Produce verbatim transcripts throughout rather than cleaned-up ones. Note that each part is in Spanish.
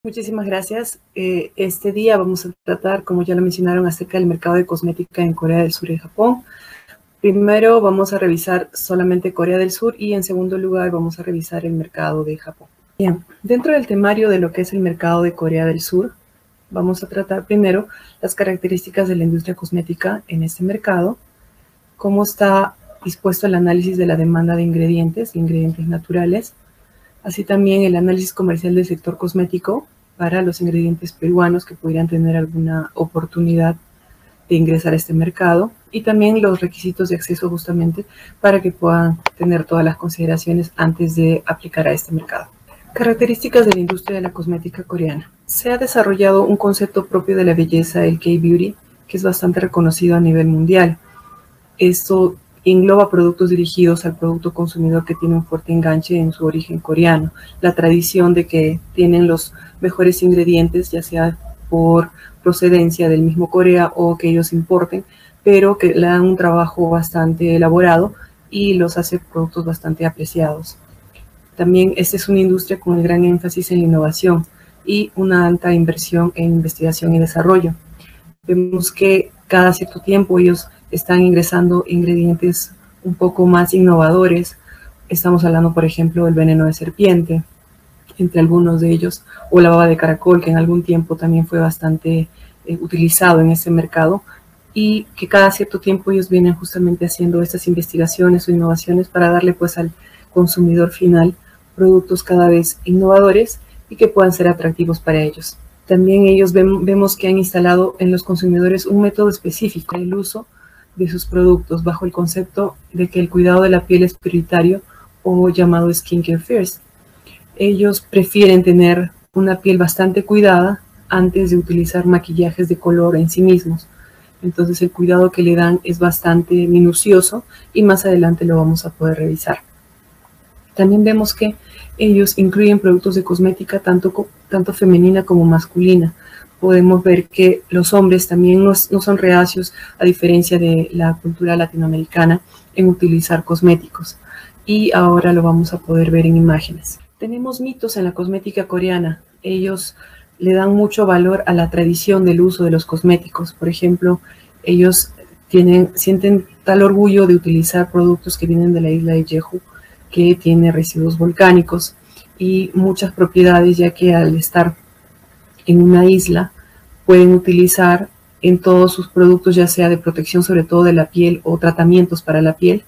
Muchísimas gracias. Eh, este día vamos a tratar, como ya lo mencionaron, acerca del mercado de cosmética en Corea del Sur y Japón. Primero vamos a revisar solamente Corea del Sur y en segundo lugar vamos a revisar el mercado de Japón. Bien, dentro del temario de lo que es el mercado de Corea del Sur, vamos a tratar primero las características de la industria cosmética en este mercado, cómo está dispuesto el análisis de la demanda de ingredientes, ingredientes naturales, así también el análisis comercial del sector cosmético para los ingredientes peruanos que pudieran tener alguna oportunidad de ingresar a este mercado y también los requisitos de acceso justamente para que puedan tener todas las consideraciones antes de aplicar a este mercado. Características de la industria de la cosmética coreana. Se ha desarrollado un concepto propio de la belleza, el K-Beauty, que es bastante reconocido a nivel mundial. Esto engloba productos dirigidos al producto consumidor que tiene un fuerte enganche en su origen coreano. La tradición de que tienen los mejores ingredientes, ya sea por procedencia del mismo Corea o que ellos importen, pero que le dan un trabajo bastante elaborado y los hace productos bastante apreciados. También esta es una industria con un gran énfasis en la innovación y una alta inversión en investigación y desarrollo. Vemos que cada cierto tiempo ellos están ingresando ingredientes un poco más innovadores. Estamos hablando, por ejemplo, del veneno de serpiente, entre algunos de ellos, o la baba de caracol, que en algún tiempo también fue bastante eh, utilizado en ese mercado, y que cada cierto tiempo ellos vienen justamente haciendo estas investigaciones o innovaciones para darle pues al consumidor final productos cada vez innovadores y que puedan ser atractivos para ellos. También ellos ven, vemos que han instalado en los consumidores un método específico del uso de sus productos bajo el concepto de que el cuidado de la piel es prioritario o llamado skincare first. Ellos prefieren tener una piel bastante cuidada antes de utilizar maquillajes de color en sí mismos. Entonces el cuidado que le dan es bastante minucioso y más adelante lo vamos a poder revisar. También vemos que ellos incluyen productos de cosmética tanto, tanto femenina como masculina. Podemos ver que los hombres también no, no son reacios, a diferencia de la cultura latinoamericana, en utilizar cosméticos. Y ahora lo vamos a poder ver en imágenes. Tenemos mitos en la cosmética coreana. Ellos le dan mucho valor a la tradición del uso de los cosméticos. Por ejemplo, ellos tienen, sienten tal orgullo de utilizar productos que vienen de la isla de Jeju, que tiene residuos volcánicos y muchas propiedades, ya que al estar en una isla pueden utilizar en todos sus productos, ya sea de protección sobre todo de la piel o tratamientos para la piel.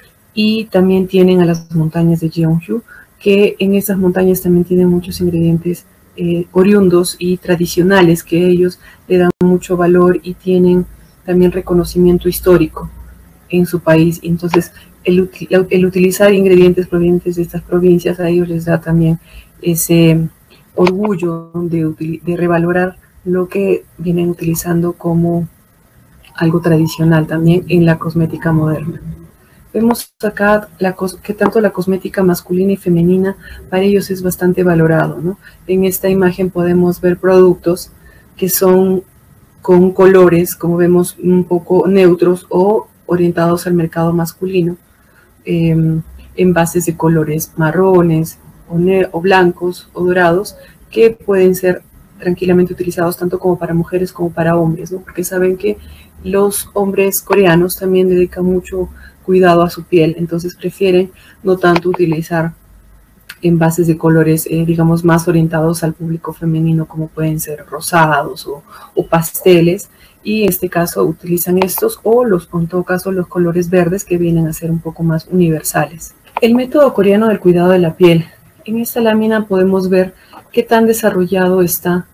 Y también tienen a las montañas de Jeonju, que en estas montañas también tienen muchos ingredientes eh, oriundos y tradicionales que ellos le dan mucho valor y tienen también reconocimiento histórico en su país. Entonces el, el utilizar ingredientes provenientes de estas provincias a ellos les da también ese orgullo de, de revalorar lo que vienen utilizando como algo tradicional también en la cosmética moderna. Vemos acá la, que tanto la cosmética masculina y femenina para ellos es bastante valorado, ¿no? En esta imagen podemos ver productos que son con colores, como vemos, un poco neutros o orientados al mercado masculino, eh, en bases de colores marrones o, o blancos o dorados, que pueden ser tranquilamente utilizados tanto como para mujeres como para hombres, ¿no? Porque saben que los hombres coreanos también dedican mucho cuidado a su piel, entonces prefieren no tanto utilizar envases de colores, eh, digamos, más orientados al público femenino, como pueden ser rosados o, o pasteles, y en este caso utilizan estos o los, en todo caso, los colores verdes, que vienen a ser un poco más universales. El método coreano del cuidado de la piel. En esta lámina podemos ver qué tan desarrollado está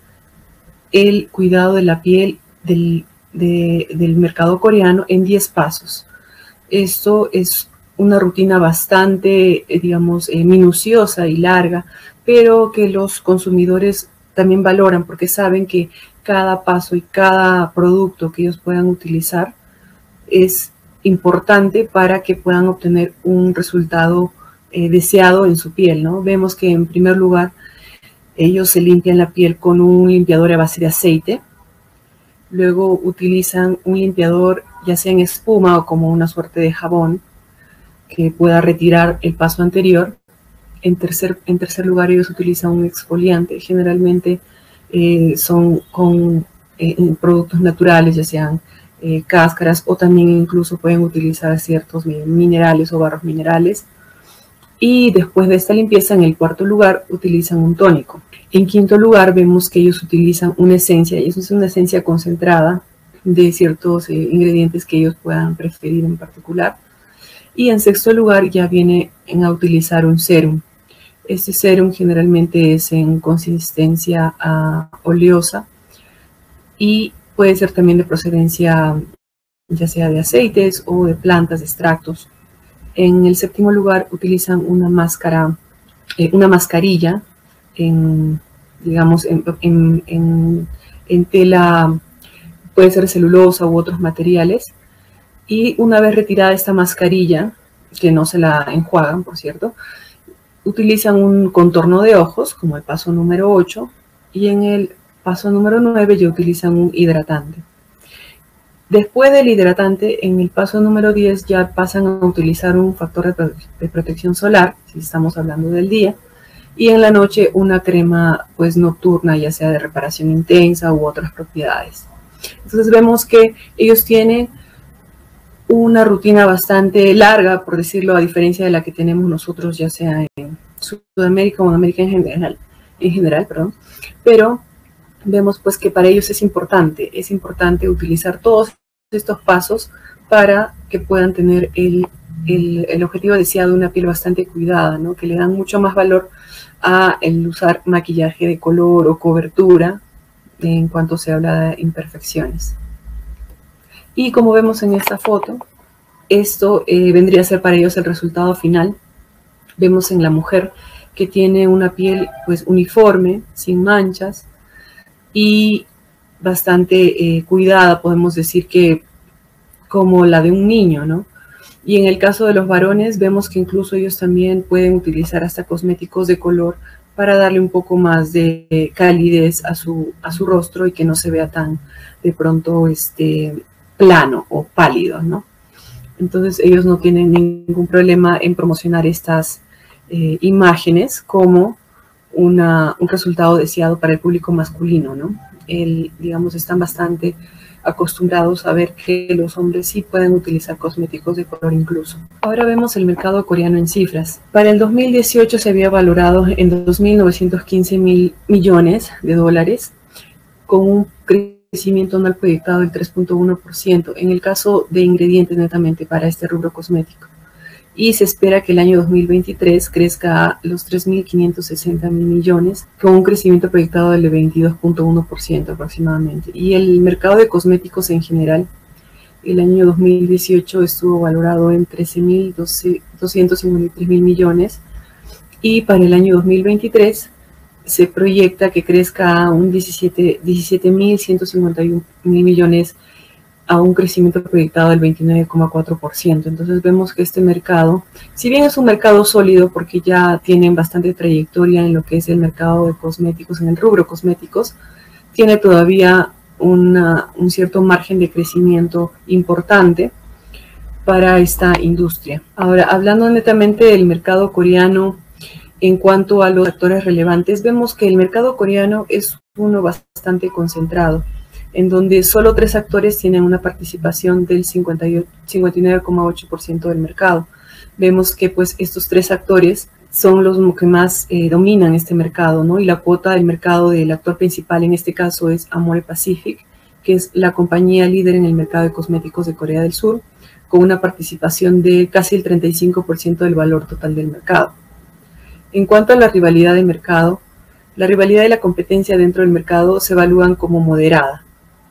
el cuidado de la piel del, de, del mercado coreano en diez pasos. Esto es una rutina bastante, digamos, eh, minuciosa y larga, pero que los consumidores también valoran porque saben que cada paso y cada producto que ellos puedan utilizar es importante para que puedan obtener un resultado eh, deseado en su piel, ¿no? Vemos que en primer lugar ellos se limpian la piel con un limpiador a base de aceite. Luego utilizan un limpiador ya sea en espuma o como una suerte de jabón que pueda retirar el paso anterior. En tercer, en tercer lugar, ellos utilizan un exfoliante. Generalmente eh, son con eh, productos naturales, ya sean eh, cáscaras, o también incluso pueden utilizar ciertos minerales o barros minerales. Y después de esta limpieza, en el cuarto lugar, utilizan un tónico. En quinto lugar, vemos que ellos utilizan una esencia, y eso es una esencia concentrada de ciertos eh, ingredientes que ellos puedan preferir en particular. Y en sexto lugar, ya viene a utilizar un sérum. Este sérum generalmente es en consistencia uh, oleosa y puede ser también de procedencia ya sea de aceites o de plantas, de extractos. En el séptimo lugar utilizan una máscara, eh, una mascarilla en, digamos, en, en, en, en tela, puede ser celulosa u otros materiales. Y una vez retirada esta mascarilla, que no se la enjuagan, por cierto, utilizan un contorno de ojos, como el paso número ocho, y en el paso número nueve ya utilizan un hidratante. Después del hidratante, en el paso número diez ya pasan a utilizar un factor de, de protección solar, si estamos hablando del día, y en la noche una crema pues nocturna, ya sea de reparación intensa u otras propiedades. Entonces vemos que ellos tienen una rutina bastante larga, por decirlo, a diferencia de la que tenemos nosotros, ya sea en Sudamérica o en América en general, en general, perdón, pero vemos pues que para ellos es importante, es importante utilizar todos estos pasos para que puedan tener el, el, el objetivo deseado de una piel bastante cuidada, ¿no? Que le dan mucho más valor a el usar maquillaje de color o cobertura en cuanto se habla de imperfecciones. Y como vemos en esta foto, esto eh, vendría a ser para ellos el resultado final. Vemos en la mujer que tiene una piel pues uniforme, sin manchas y bastante eh, cuidada, podemos decir que como la de un niño, ¿no? Y en el caso de los varones vemos que incluso ellos también pueden utilizar hasta cosméticos de color para darle un poco más de calidez a su, a su rostro y que no se vea tan de pronto este, plano o pálido, ¿no? Entonces ellos no tienen ningún problema en promocionar estas eh, imágenes como una, un resultado deseado para el público masculino, ¿no? El, digamos, están bastante acostumbrados a ver que los hombres sí pueden utilizar cosméticos de color incluso. Ahora vemos el mercado coreano en cifras. Para el dos mil dieciocho se había valorado en dos mil novecientos quince mil millones de dólares, con un crecimiento anual proyectado del tres punto uno por ciento en el caso de ingredientes netamente para este rubro cosmético. Y se espera que el año dos mil veintitrés crezca a los tres mil quinientos sesenta mil millones, con un crecimiento proyectado del veintidós punto uno por ciento aproximadamente. Y el mercado de cosméticos en general, el año dos mil dieciocho estuvo valorado en trece mil doscientos cincuenta y tres mil millones, y para el año dos mil veintitrés se proyecta que crezca a un diecisiete mil ciento cincuenta y uno mil millones, a un crecimiento proyectado del veintinueve coma cuatro por ciento. Entonces vemos que este mercado, si bien es un mercado sólido porque ya tienen bastante trayectoria en lo que es el mercado de cosméticos, en el rubro cosméticos, tiene todavía una, un cierto margen de crecimiento importante para esta industria. Ahora, hablando netamente del mercado coreano, en cuanto a los actores relevantes, vemos que el mercado coreano es uno bastante concentrado, en donde solo tres actores tienen una participación del cincuenta y nueve coma ocho por ciento del mercado. Vemos que pues estos tres actores son los que más eh, dominan este mercado, ¿no? Y la cuota del mercado del actor principal en este caso es Amore Pacific, que es la compañía líder en el mercado de cosméticos de Corea del Sur, con una participación de casi el treinta y cinco por ciento del valor total del mercado. En cuanto a la rivalidad de mercado, la rivalidad y la competencia dentro del mercado se evalúan como moderada,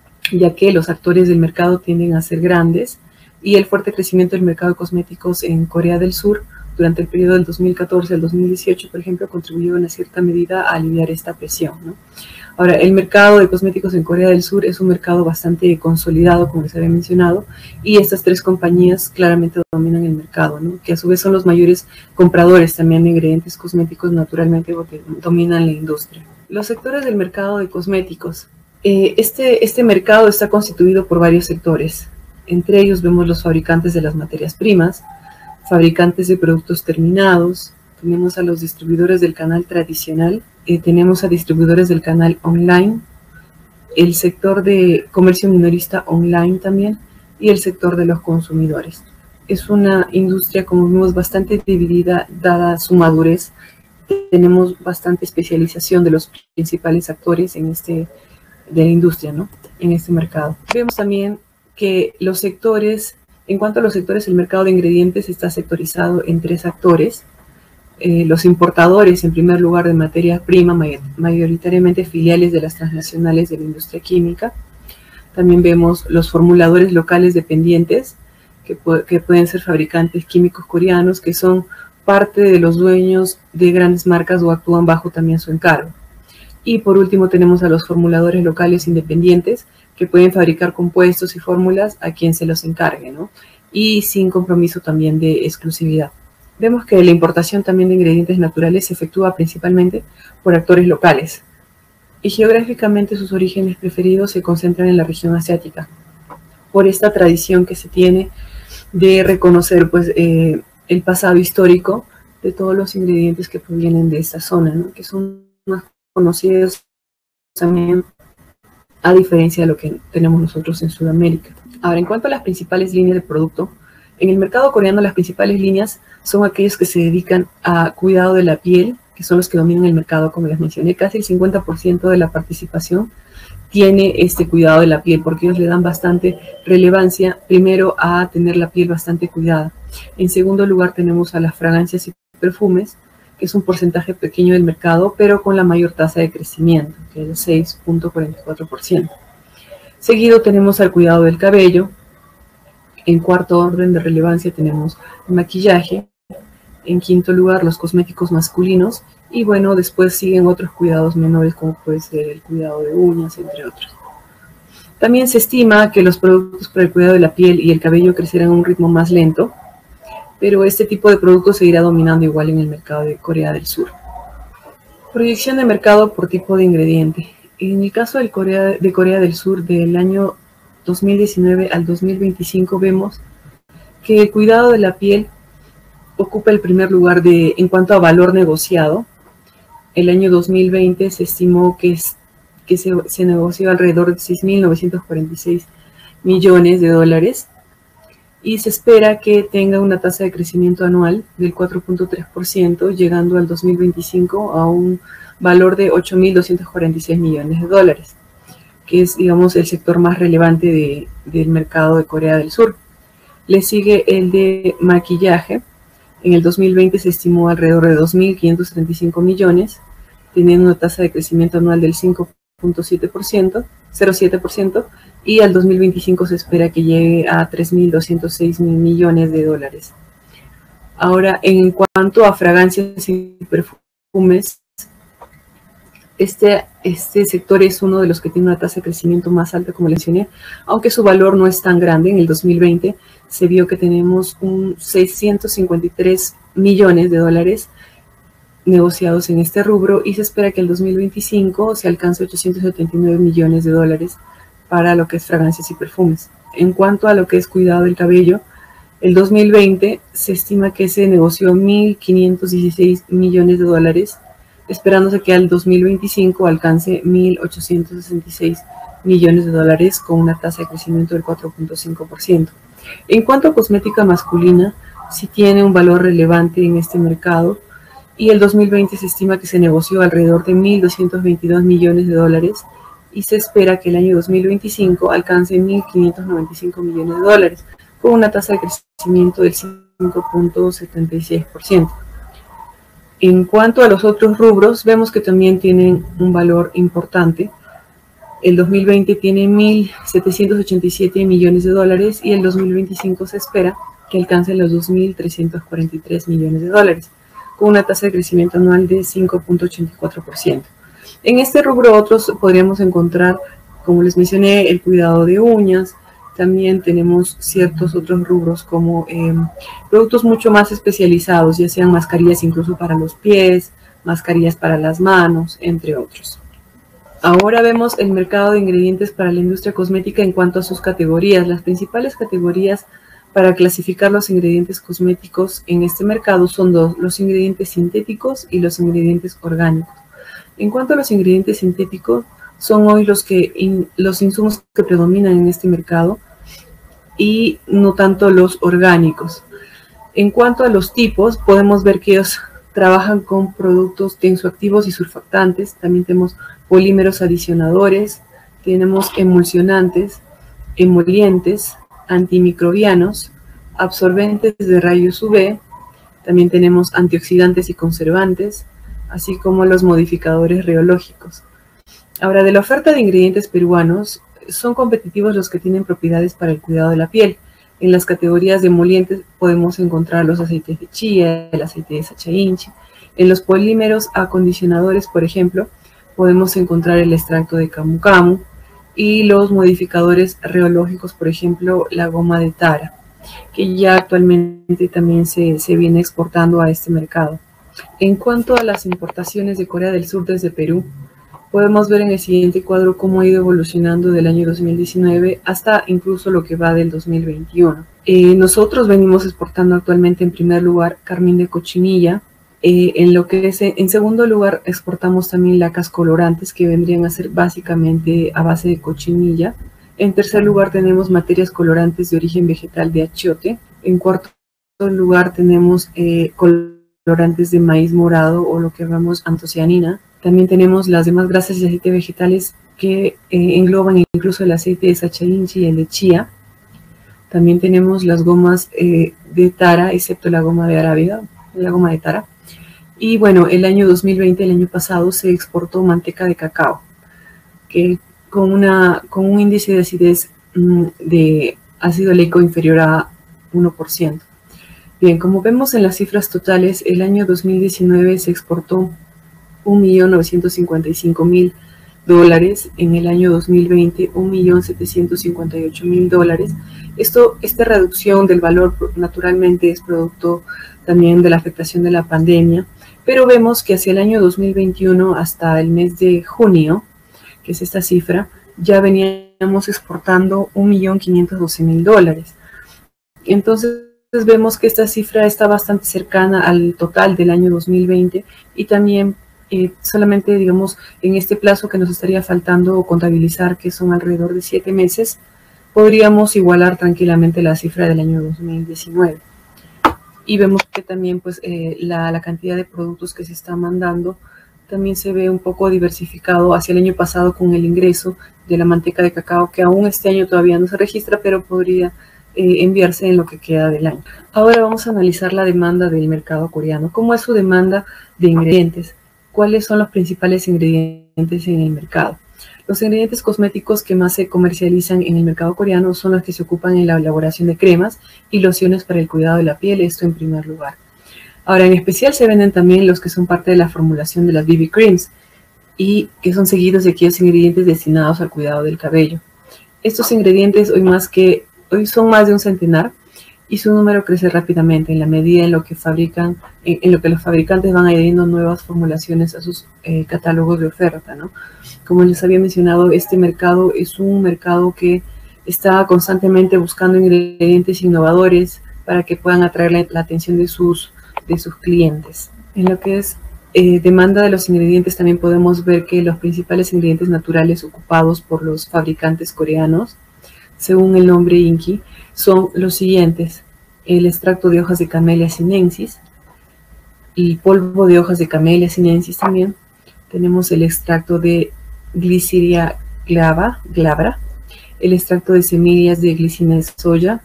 ya que los actores del mercado tienden a ser grandes y el fuerte crecimiento del mercado de cosméticos en Corea del Sur durante el periodo del dos mil catorce al dos mil dieciocho, por ejemplo, contribuyó en una cierta medida a aliviar esta presión, ¿no? Ahora, el mercado de cosméticos en Corea del Sur es un mercado bastante consolidado, como les había mencionado, y estas tres compañías claramente dominan el mercado, ¿no? Que a su vez son los mayores compradores también de ingredientes cosméticos, naturalmente, porque dominan la industria. Los sectores del mercado de cosméticos. Eh, este, este mercado está constituido por varios sectores. Entre ellos vemos los fabricantes de las materias primas, fabricantes de productos terminados, tenemos a los distribuidores del canal tradicional, eh, tenemos a distribuidores del canal online, el sector de comercio minorista online también y el sector de los consumidores. Es una industria, como vimos, bastante dividida dada su madurez. Tenemos bastante especialización de los principales actores en este, de la industria, ¿no? En este mercado. Vemos también que los sectores, en cuanto a los sectores, el mercado de ingredientes está sectorizado en tres actores. Eh, los importadores, en primer lugar, de materia prima, may mayoritariamente filiales de las transnacionales de la industria química. También vemos los formuladores locales dependientes, que, pu que pueden ser fabricantes químicos coreanos, que son parte de los dueños de grandes marcas o actúan bajo también su encargo. Y por último tenemos a los formuladores locales independientes, que pueden fabricar compuestos y fórmulas a quien se los encargue, ¿no? Y sin compromiso también de exclusividad. Vemos que la importación también de ingredientes naturales se efectúa principalmente por actores locales. Y geográficamente sus orígenes preferidos se concentran en la región asiática, por esta tradición que se tiene de reconocer pues, eh, el pasado histórico de todos los ingredientes que provienen de esta zona, ¿no? Que son más conocidos también, a diferencia de lo que tenemos nosotros en Sudamérica. Ahora, en cuanto a las principales líneas de producto, en el mercado coreano las principales líneas son aquellos que se dedican a cuidado de la piel, que son los que dominan el mercado, como les mencioné. Casi el cincuenta por ciento de la participación tiene este cuidado de la piel, porque ellos le dan bastante relevancia, primero, a tener la piel bastante cuidada. En segundo lugar tenemos a las fragancias y perfumes, que es un porcentaje pequeño del mercado, pero con la mayor tasa de crecimiento, que es el seis punto cuarenta y cuatro por ciento. Seguido tenemos al cuidado del cabello. En cuarto orden de relevancia tenemos el maquillaje. En quinto lugar, los cosméticos masculinos. Y bueno, después siguen otros cuidados menores, como puede ser el cuidado de uñas, entre otros. También se estima que los productos para el cuidado de la piel y el cabello crecerán a un ritmo más lento, pero este tipo de productos seguirá dominando igual en el mercado de Corea del Sur. Proyección de mercado por tipo de ingrediente. En el caso de Corea, de Corea del Sur, del año dos mil diecinueve al dos mil veinticinco, vemos que el cuidado de la piel ocupa el primer lugar de, en cuanto a valor negociado. El año dos mil veinte se estimó que, es, que se, se negoció alrededor de seis mil novecientos cuarenta y seis millones de dólares y se espera que tenga una tasa de crecimiento anual del cuatro punto tres por ciento, llegando al dos mil veinticinco a un valor de ocho mil doscientos cuarenta y seis millones de dólares, que es, digamos, el sector más relevante de, del mercado de Corea del Sur. Le sigue el de maquillaje. En el dos mil veinte se estimó alrededor de dos mil quinientos treinta y cinco millones, teniendo una tasa de crecimiento anual del cinco punto siete por ciento, cero punto siete por ciento, y al dos mil veinticinco se espera que llegue a tres mil doscientos seis millones de dólares. Ahora, en cuanto a fragancias y perfumes, Este, este sector es uno de los que tiene una tasa de crecimiento más alta, como mencioné, aunque su valor no es tan grande. En el dos mil veinte se vio que tenemos un seiscientos cincuenta y tres millones de dólares negociados en este rubro y se espera que el dos mil veinticinco se alcance ochocientos setenta y nueve millones de dólares para lo que es fragancias y perfumes. En cuanto a lo que es cuidado del cabello, el dos mil veinte se estima que se negoció mil quinientos dieciséis millones de dólares, esperándose que al dos mil veinticinco alcance mil ochocientos sesenta y seis millones de dólares con una tasa de crecimiento del cuatro punto cinco por ciento. En cuanto a cosmética masculina, sí tiene un valor relevante en este mercado y el dos mil veinte se estima que se negoció alrededor de mil doscientos veintidós millones de dólares y se espera que el año dos mil veinticinco alcance mil quinientos noventa y cinco millones de dólares con una tasa de crecimiento del cinco punto setenta y seis por ciento. En cuanto a los otros rubros, vemos que también tienen un valor importante. El dos mil veinte tiene mil setecientos ochenta y siete millones de dólares y el dos mil veinticinco se espera que alcance los dos mil trescientos cuarenta y tres millones de dólares, con una tasa de crecimiento anual de cinco punto ochenta y cuatro por ciento. En este rubro otros podríamos encontrar, como les mencioné, el cuidado de uñas. También tenemos ciertos otros rubros como eh, productos mucho más especializados, ya sean mascarillas incluso para los pies, mascarillas para las manos, entre otros. Ahora vemos el mercado de ingredientes para la industria cosmética en cuanto a sus categorías. Las principales categorías para clasificar los ingredientes cosméticos en este mercado son dos, los ingredientes sintéticos y los ingredientes orgánicos. En cuanto a los ingredientes sintéticos, son hoy los, que in, los insumos que predominan en este mercado y no tanto los orgánicos. En cuanto a los tipos, podemos ver que ellos trabajan con productos tensoactivos y surfactantes, también tenemos polímeros adicionadores, tenemos emulsionantes, emolientes, antimicrobianos, absorbentes de rayos U V, también tenemos antioxidantes y conservantes, así como los modificadores reológicos. Ahora, de la oferta de ingredientes peruanos, son competitivos los que tienen propiedades para el cuidado de la piel. En las categorías de emolientes podemos encontrar los aceites de chía, el aceite de sacha inchi. En los polímeros acondicionadores, por ejemplo, podemos encontrar el extracto de camu camu y los modificadores reológicos, por ejemplo, la goma de tara, que ya actualmente también se, se viene exportando a este mercado. En cuanto a las importaciones de Corea del Sur desde Perú, podemos ver en el siguiente cuadro cómo ha ido evolucionando del año dos mil diecinueve hasta incluso lo que va del dos mil veintiuno. Eh, nosotros venimos exportando actualmente en primer lugar carmín de cochinilla. Eh, en lo que es, en segundo lugar exportamos también lacas colorantes que vendrían a ser básicamente a base de cochinilla. En tercer lugar tenemos materias colorantes de origen vegetal de achiote. En cuarto lugar tenemos eh, colorantes de maíz morado o lo que llamamos antocianina. También tenemos las demás grasas y aceites vegetales que eh, engloban incluso el aceite de sacha inchi y el de chía. También tenemos las gomas eh, de tara, excepto la goma de arábiga, la goma de tara. Y bueno, el año dos mil veinte, el año pasado, se exportó manteca de cacao, que con, una, con un índice de acidez mmm, de ácido oleico inferior a uno por ciento. Bien, como vemos en las cifras totales, el año dos mil diecinueve se exportó un millón novecientos cincuenta y cinco mil dólares, en el año dos mil veinte un millón setecientos cincuenta y ocho mil dólares. Esto, esta reducción del valor naturalmente es producto también de la afectación de la pandemia, pero vemos que hacia el año dos mil veintiuno hasta el mes de junio, que es esta cifra, ya veníamos exportando un millón quinientos doce mil dólares. Entonces vemos que esta cifra está bastante cercana al total del año dos mil veinte y también Eh, solamente, digamos, en este plazo que nos estaría faltando contabilizar, que son alrededor de siete meses, podríamos igualar tranquilamente la cifra del año dos mil diecinueve. Y vemos que también pues, eh, la, la cantidad de productos que se está mandando también se ve un poco diversificado hacia el año pasado con el ingreso de la manteca de cacao, que aún este año todavía no se registra, pero podría eh, enviarse en lo que queda del año. Ahora vamos a analizar la demanda del mercado coreano. ¿Cómo es su demanda de ingredientes? ¿Cuáles son los principales ingredientes en el mercado? Los ingredientes cosméticos que más se comercializan en el mercado coreano son los que se ocupan en la elaboración de cremas y lociones para el cuidado de la piel, esto en primer lugar. Ahora, en especial se venden también los que son parte de la formulación de las B B creams y que son seguidos de aquellos ingredientes destinados al cuidado del cabello. Estos ingredientes hoy, más que, hoy son más de un centenar, y su número crece rápidamente en la medida en lo que fabrican, en, en lo que los fabricantes van añadiendo nuevas formulaciones a sus eh, catálogos de oferta, ¿no? Como les había mencionado, este mercado es un mercado que está constantemente buscando ingredientes innovadores para que puedan atraer la, la atención de sus, de sus clientes. En lo que es eh, demanda de los ingredientes, también podemos ver que los principales ingredientes naturales ocupados por los fabricantes coreanos, según el nombre INCI, son los siguientes: el extracto de hojas de Camellia sinensis, el polvo de hojas de Camellia sinensis también, tenemos el extracto de Glyceria glabra, glabra, el extracto de semillas de glicina de soya,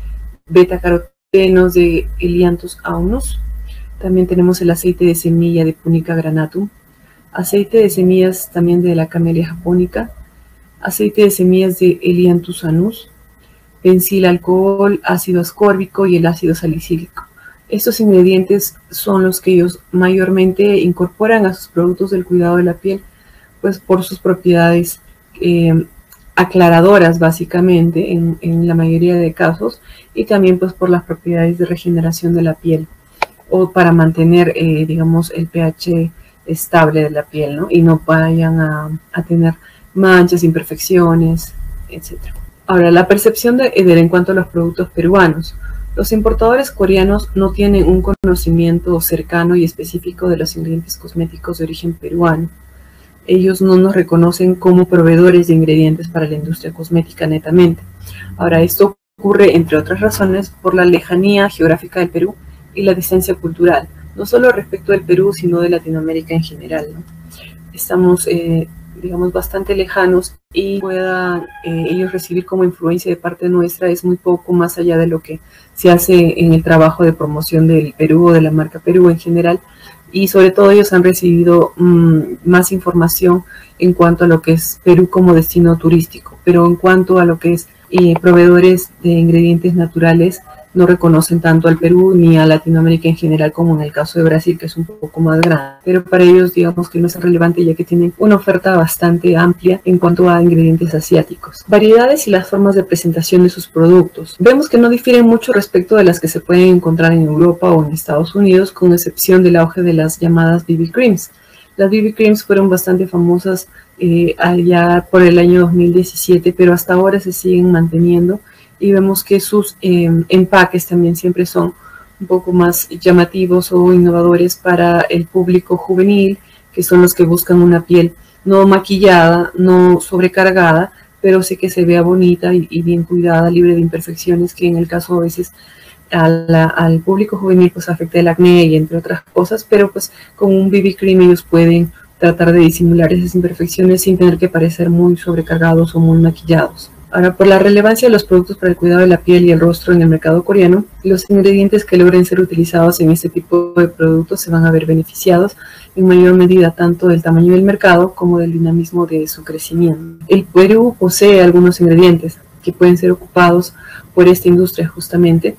beta-carotenos de Helianthus aunus, también tenemos el aceite de semilla de Punica granatum, aceite de semillas también de la Camellia japonica, aceite de semillas de Helianthus anus, bencil alcohol, ácido ascórbico y el ácido salicílico. Estos ingredientes son los que ellos mayormente incorporan a sus productos del cuidado de la piel, pues por sus propiedades eh, aclaradoras básicamente en, en la mayoría de casos, y también pues por las propiedades de regeneración de la piel o para mantener eh, digamos el pH estable de la piel, ¿no? Y no vayan a, a tener manchas, imperfecciones, etcétera. Ahora, la percepción de Eder en cuanto a los productos peruanos. Los importadores coreanos no tienen un conocimiento cercano y específico de los ingredientes cosméticos de origen peruano. Ellos no nos reconocen como proveedores de ingredientes para la industria cosmética netamente. Ahora, esto ocurre, entre otras razones, por la lejanía geográfica del Perú y la distancia cultural, no solo respecto del Perú, sino de Latinoamérica en general, ¿no? Estamos, eh, digamos, bastante lejanos y puedan eh, ellos recibir como influencia de parte nuestra es muy poco más allá de lo que se hace en el trabajo de promoción del Perú o de la marca Perú en general, y sobre todo ellos han recibido mmm, más información en cuanto a lo que es Perú como destino turístico, pero en cuanto a lo que es eh, proveedores de ingredientes naturales, no reconocen tanto al Perú ni a Latinoamérica en general como en el caso de Brasil, que es un poco más grande. Pero para ellos, digamos que no es relevante, ya que tienen una oferta bastante amplia en cuanto a ingredientes asiáticos. Variedades y las formas de presentación de sus productos. Vemos que no difieren mucho respecto de las que se pueden encontrar en Europa o en Estados Unidos, con excepción del auge de las llamadas B B creams. Las B B creams fueron bastante famosas eh, allá por el año dos mil diecisiete, pero hasta ahora se siguen manteniendo. Y vemos que sus eh, empaques también siempre son un poco más llamativos o innovadores para el público juvenil, que son los que buscan una piel no maquillada, no sobrecargada, pero sí que se vea bonita y, y bien cuidada, libre de imperfecciones, que en el caso a veces a la, al público juvenil pues afecta el acné y entre otras cosas, pero pues con un B B cream ellos pueden tratar de disimular esas imperfecciones sin tener que parecer muy sobrecargados o muy maquillados. Ahora, por la relevancia de los productos para el cuidado de la piel y el rostro en el mercado coreano, los ingredientes que logren ser utilizados en este tipo de productos se van a ver beneficiados en mayor medida tanto del tamaño del mercado como del dinamismo de su crecimiento. El Perú posee algunos ingredientes que pueden ser ocupados por esta industria justamente,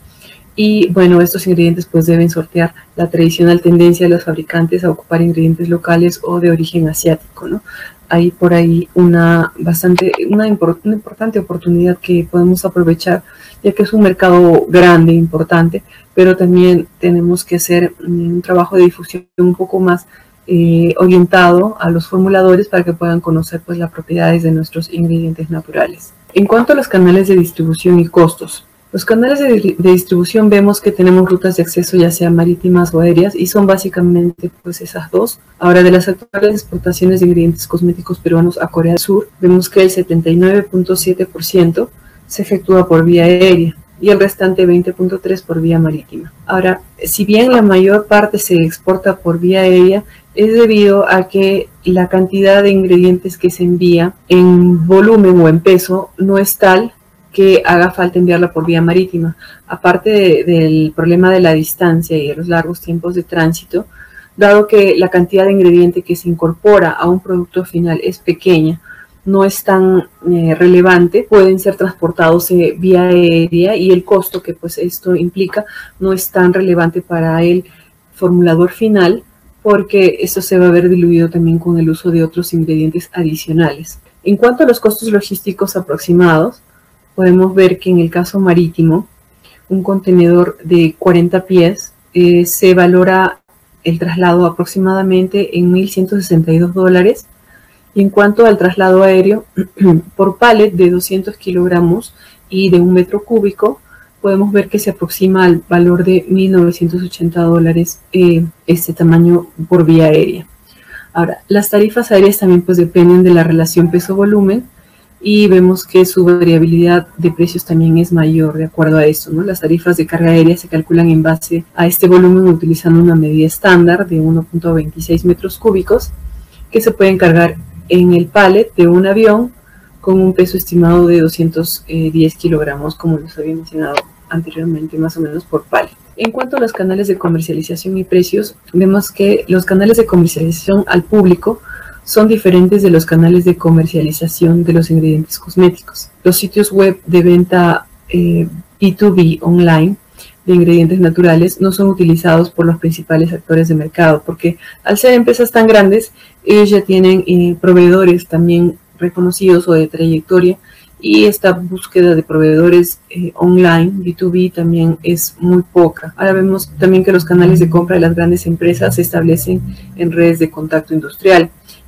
y bueno, estos ingredientes pues deben sortear la tradicional tendencia de los fabricantes a ocupar ingredientes locales o de origen asiático, ¿no? Hay por ahí una, bastante, una, import, una importante oportunidad que podemos aprovechar, ya que es un mercado grande, importante, pero también tenemos que hacer un trabajo de difusión un poco más eh, orientado a los formuladores para que puedan conocer pues, las propiedades de nuestros ingredientes naturales. En cuanto a los canales de distribución y costos, los canales de, de distribución vemos que tenemos rutas de acceso ya sea marítimas o aéreas y son básicamente pues esas dos. Ahora, de las actuales exportaciones de ingredientes cosméticos peruanos a Corea del Sur, vemos que el setenta y nueve punto siete por ciento se efectúa por vía aérea y el restante veinte punto tres por ciento por vía marítima. Ahora, si bien la mayor parte se exporta por vía aérea, es debido a que la cantidad de ingredientes que se envía en volumen o en peso no es tal que haga falta enviarla por vía marítima. Aparte de, del problema de la distancia y de los largos tiempos de tránsito, dado que la cantidad de ingrediente que se incorpora a un producto final es pequeña, no es tan eh, relevante, pueden ser transportados eh, vía aérea y el costo que pues esto implica no es tan relevante para el formulador final, porque esto se va a ver diluido también con el uso de otros ingredientes adicionales. En cuanto a los costos logísticos aproximados, podemos ver que en el caso marítimo, un contenedor de cuarenta pies eh, se valora el traslado aproximadamente en mil ciento sesenta y dos dólares. Y en cuanto al traslado aéreo, por pallet de doscientos kilogramos y de un metro cúbico, podemos ver que se aproxima al valor de mil novecientos ochenta dólares eh, este tamaño por vía aérea. Ahora, las tarifas aéreas también pues dependen de la relación peso-volumen, y vemos que su variabilidad de precios también es mayor de acuerdo a eso, ¿no? Las tarifas de carga aérea se calculan en base a este volumen utilizando una medida estándar de uno punto veintiséis metros cúbicos que se pueden cargar en el pallet de un avión con un peso estimado de doscientos diez kilogramos, como les había mencionado anteriormente, más o menos por pallet. En cuanto a los canales de comercialización y precios, vemos que los canales de comercialización al público son diferentes de los canales de comercialización de los ingredientes cosméticos. Los sitios web de venta eh, B dos B online de ingredientes naturales no son utilizados por los principales actores de mercado, porque al ser empresas tan grandes, ellos ya tienen eh, proveedores también reconocidos o de trayectoria, y esta búsqueda de proveedores eh, online, B dos B, también es muy poca. Ahora vemos también que los canales de compra de las grandes empresas se establecen en redes de contacto industrial,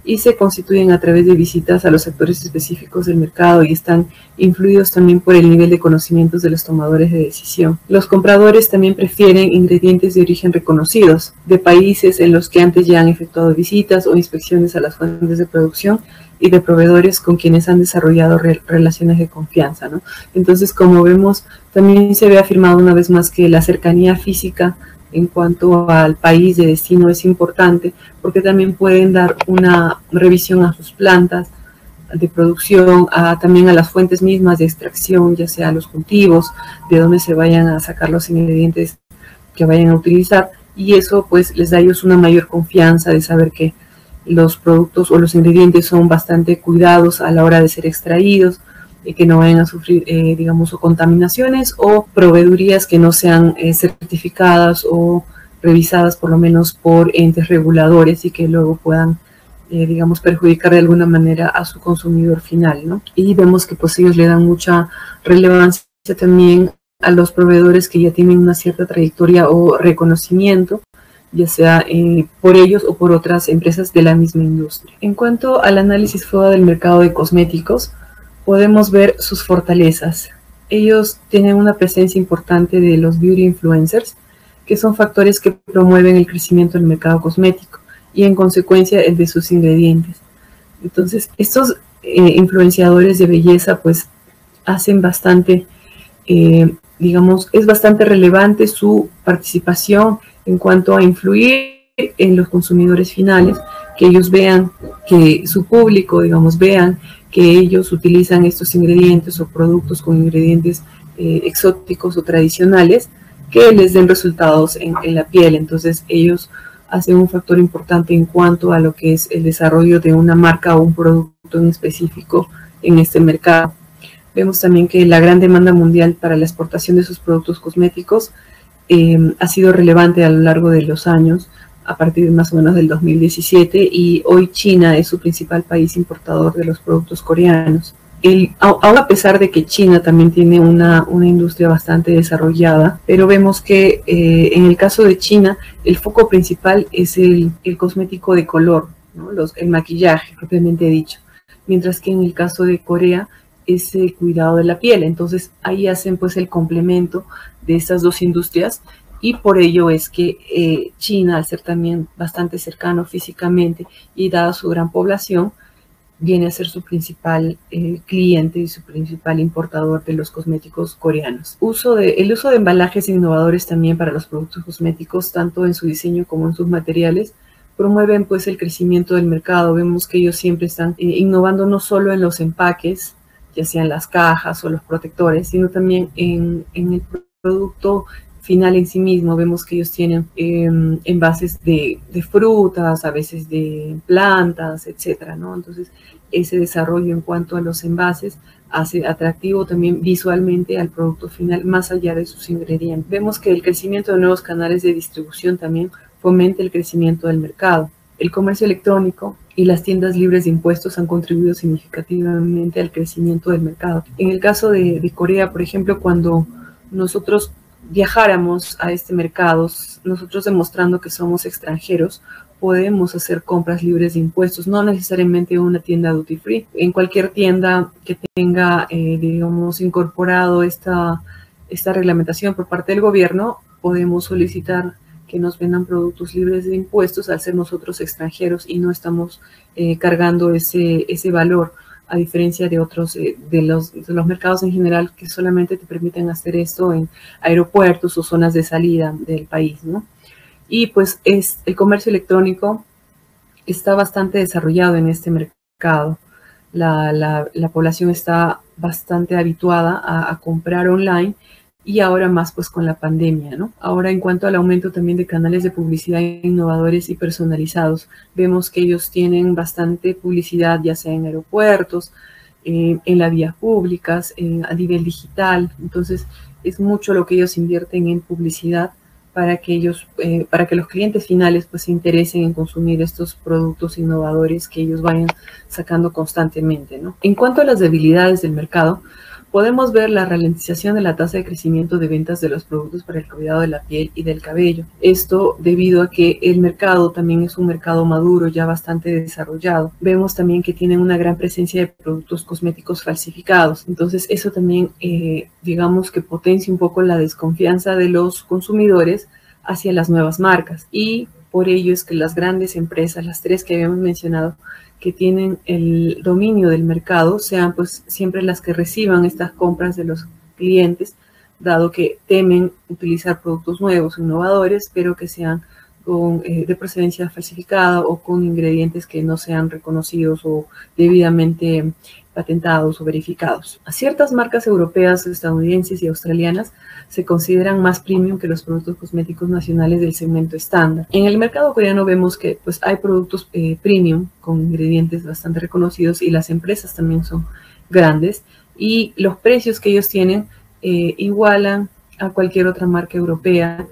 y se constituyen a través de visitas a los sectores específicos del mercado y están influidos también por el nivel de conocimientos de los tomadores de decisión. Los compradores también prefieren ingredientes de origen reconocidos, de países en los que antes ya han efectuado visitas o inspecciones a las fuentes de producción y de proveedores con quienes han desarrollado re relaciones de confianza, ¿no? Entonces, como vemos, también se ve afirmado una vez más que la cercanía física en cuanto al país de destino es importante, porque también pueden dar una revisión a sus plantas de producción, a, también a las fuentes mismas de extracción, ya sea los cultivos, de donde se vayan a sacar los ingredientes que vayan a utilizar, y eso pues les da a ellos una mayor confianza de saber que los productos o los ingredientes son bastante cuidados a la hora de ser extraídos, y que no vayan a sufrir, eh, digamos, o contaminaciones o proveedurías que no sean eh, certificadas o revisadas por lo menos por entes reguladores y que luego puedan, eh, digamos, perjudicar de alguna manera a su consumidor final, ¿no? Y vemos que pues ellos le dan mucha relevancia también a los proveedores que ya tienen una cierta trayectoria o reconocimiento, ya sea eh, por ellos o por otras empresas de la misma industria. En cuanto al análisis FODA del mercado de cosméticos, podemos ver sus fortalezas. Ellos tienen una presencia importante de los beauty influencers, que son factores que promueven el crecimiento del mercado cosmético y en consecuencia el de sus ingredientes. Entonces, estos eh, influenciadores de belleza pues hacen bastante, eh, digamos, es bastante relevante su participación en cuanto a influir en los consumidores finales, que ellos vean, que su público, digamos, vean que ellos utilizan estos ingredientes o productos con ingredientes eh, exóticos o tradicionales que les den resultados en, en la piel. Entonces ellos hacen un factor importante en cuanto a lo que es el desarrollo de una marca o un producto en específico en este mercado. Vemos también que la gran demanda mundial para la exportación de sus productos cosméticos eh, ha sido relevante a lo largo de los años, a partir más o menos del dos mil diecisiete, y hoy China es su principal país importador de los productos coreanos. El, aún a pesar de que China también tiene una, una industria bastante desarrollada, pero vemos que eh, en el caso de China el foco principal es el, el cosmético de color, ¿no? Los, el maquillaje propiamente dicho, mientras que en el caso de Corea es el cuidado de la piel. Entonces ahí hacen pues el complemento de estas dos industrias. Y por ello es que eh, China, al ser también bastante cercano físicamente y dada su gran población, viene a ser su principal eh, cliente y su principal importador de los cosméticos coreanos. Uso de, el uso de embalajes innovadores también para los productos cosméticos, tanto en su diseño como en sus materiales, promueven pues el crecimiento del mercado. Vemos que ellos siempre están eh, innovando no solo en los empaques, ya sean las cajas o los protectores, sino también en, en el producto final en sí mismo. Vemos que ellos tienen eh, envases de, de frutas, a veces de plantas, etcétera, ¿no? Entonces, ese desarrollo en cuanto a los envases hace atractivo también visualmente al producto final, más allá de sus ingredientes. Vemos que el crecimiento de nuevos canales de distribución también fomenta el crecimiento del mercado. El comercio electrónico y las tiendas libres de impuestos han contribuido significativamente al crecimiento del mercado. En el caso de, de Corea, por ejemplo, cuando nosotros viajáramos a este mercado, nosotros demostrando que somos extranjeros, podemos hacer compras libres de impuestos, no necesariamente en una tienda duty free. En cualquier tienda que tenga, eh, digamos, incorporado esta, esta reglamentación por parte del gobierno, podemos solicitar que nos vendan productos libres de impuestos al ser nosotros extranjeros y no estamos eh, cargando ese, ese valor, a diferencia de otros, eh, de, los, de los mercados en general que solamente te permiten hacer esto en aeropuertos o zonas de salida del país, ¿no? Y pues es, el comercio electrónico está bastante desarrollado en este mercado. La, la, la población está bastante habituada a, a comprar online y ahora más pues con la pandemia, ¿no? Ahora, en cuanto al aumento también de canales de publicidad innovadores y personalizados, vemos que ellos tienen bastante publicidad, ya sea en aeropuertos, eh, en las vías públicas, eh, a nivel digital. Entonces, es mucho lo que ellos invierten en publicidad para que ellos, eh, para que los clientes finales pues se interesen en consumir estos productos innovadores que ellos vayan sacando constantemente, ¿no? En cuanto a las debilidades del mercado, podemos ver la ralentización de la tasa de crecimiento de ventas de los productos para el cuidado de la piel y del cabello. Esto debido a que el mercado también es un mercado maduro, ya bastante desarrollado. Vemos también que tienen una gran presencia de productos cosméticos falsificados. Entonces eso también, eh, digamos que potencia un poco la desconfianza de los consumidores hacia las nuevas marcas. Y por ello es que las grandes empresas, las tres que habíamos mencionado, que tienen el dominio del mercado, sean pues siempre las que reciban estas compras de los clientes, dado que temen utilizar productos nuevos, innovadores, pero que sean con, eh, de procedencia falsificada o con ingredientes que no sean reconocidos o debidamente patentados o verificados. A ciertas marcas europeas, estadounidenses y australianas se consideran más premium que los productos cosméticos nacionales del segmento estándar. En el mercado coreano vemos que pues, hay productos eh, premium con ingredientes bastante reconocidos y las empresas también son grandes y los precios que ellos tienen eh, igualan a cualquier otra marca europea.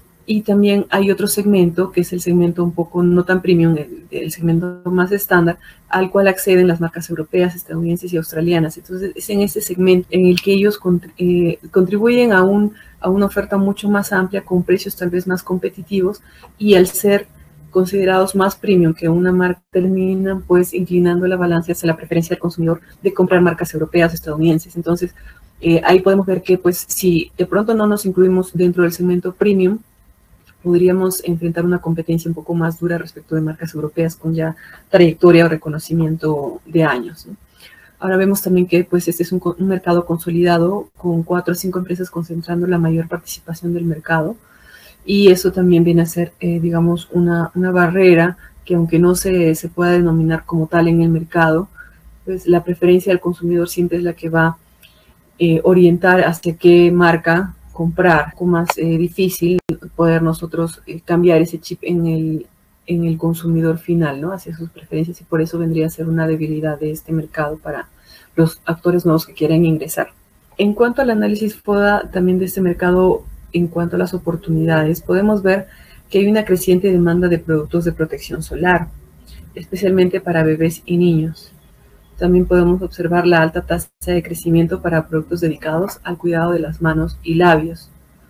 Y también hay otro segmento, que es el segmento un poco no tan premium, el, el segmento más estándar, al cual acceden las marcas europeas, estadounidenses y australianas. Entonces, es en ese segmento en el que ellos eh, contribuyen a, un, a una oferta mucho más amplia, con precios tal vez más competitivos, y al ser considerados más premium que una marca, terminan pues inclinando la balanza hacia la preferencia del consumidor de comprar marcas europeas o estadounidenses. Entonces, eh, ahí podemos ver que pues si de pronto no nos incluimos dentro del segmento premium, podríamos enfrentar una competencia un poco más dura respecto de marcas europeas con ya trayectoria o reconocimiento de años, ¿no? Ahora vemos también que pues, este es un, un mercado consolidado con cuatro o cinco empresas concentrando la mayor participación del mercado, y eso también viene a ser, eh, digamos, una, una barrera que aunque no se, se pueda denominar como tal en el mercado, pues la preferencia del consumidor siempre es la que va a eh, orientar hacia qué marca comprar. Un poco más eh, difícil poder nosotros eh, cambiar ese chip en el, en el consumidor final, ¿no? Hacia sus preferencias, y por eso vendría a ser una debilidad de este mercado para los actores nuevos que quieren ingresar. En cuanto al análisis FODA también de este mercado, en cuanto a las oportunidades, podemos ver que hay una creciente demanda de productos de protección solar, especialmente para bebés y niños. También podemos observar la alta tasa de crecimiento para productos dedicados al cuidado de las manos y labios.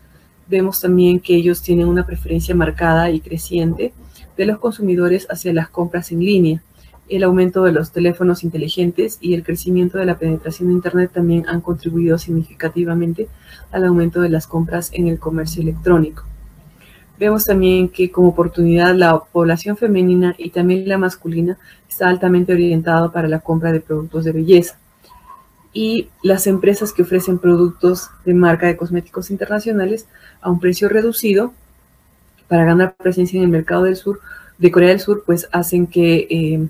Vemos también que ellos tienen una preferencia marcada y creciente de los consumidores hacia las compras en línea. El aumento de los teléfonos inteligentes y el crecimiento de la penetración de Internet también han contribuido significativamente al aumento de las compras en el comercio electrónico. Vemos también que como oportunidad la población femenina y también la masculina está altamente orientada para la compra de productos de belleza. Y las empresas que ofrecen productos de marca de cosméticos internacionales a un precio reducido para ganar presencia en el mercado del sur, de Corea del Sur, pues hacen que eh,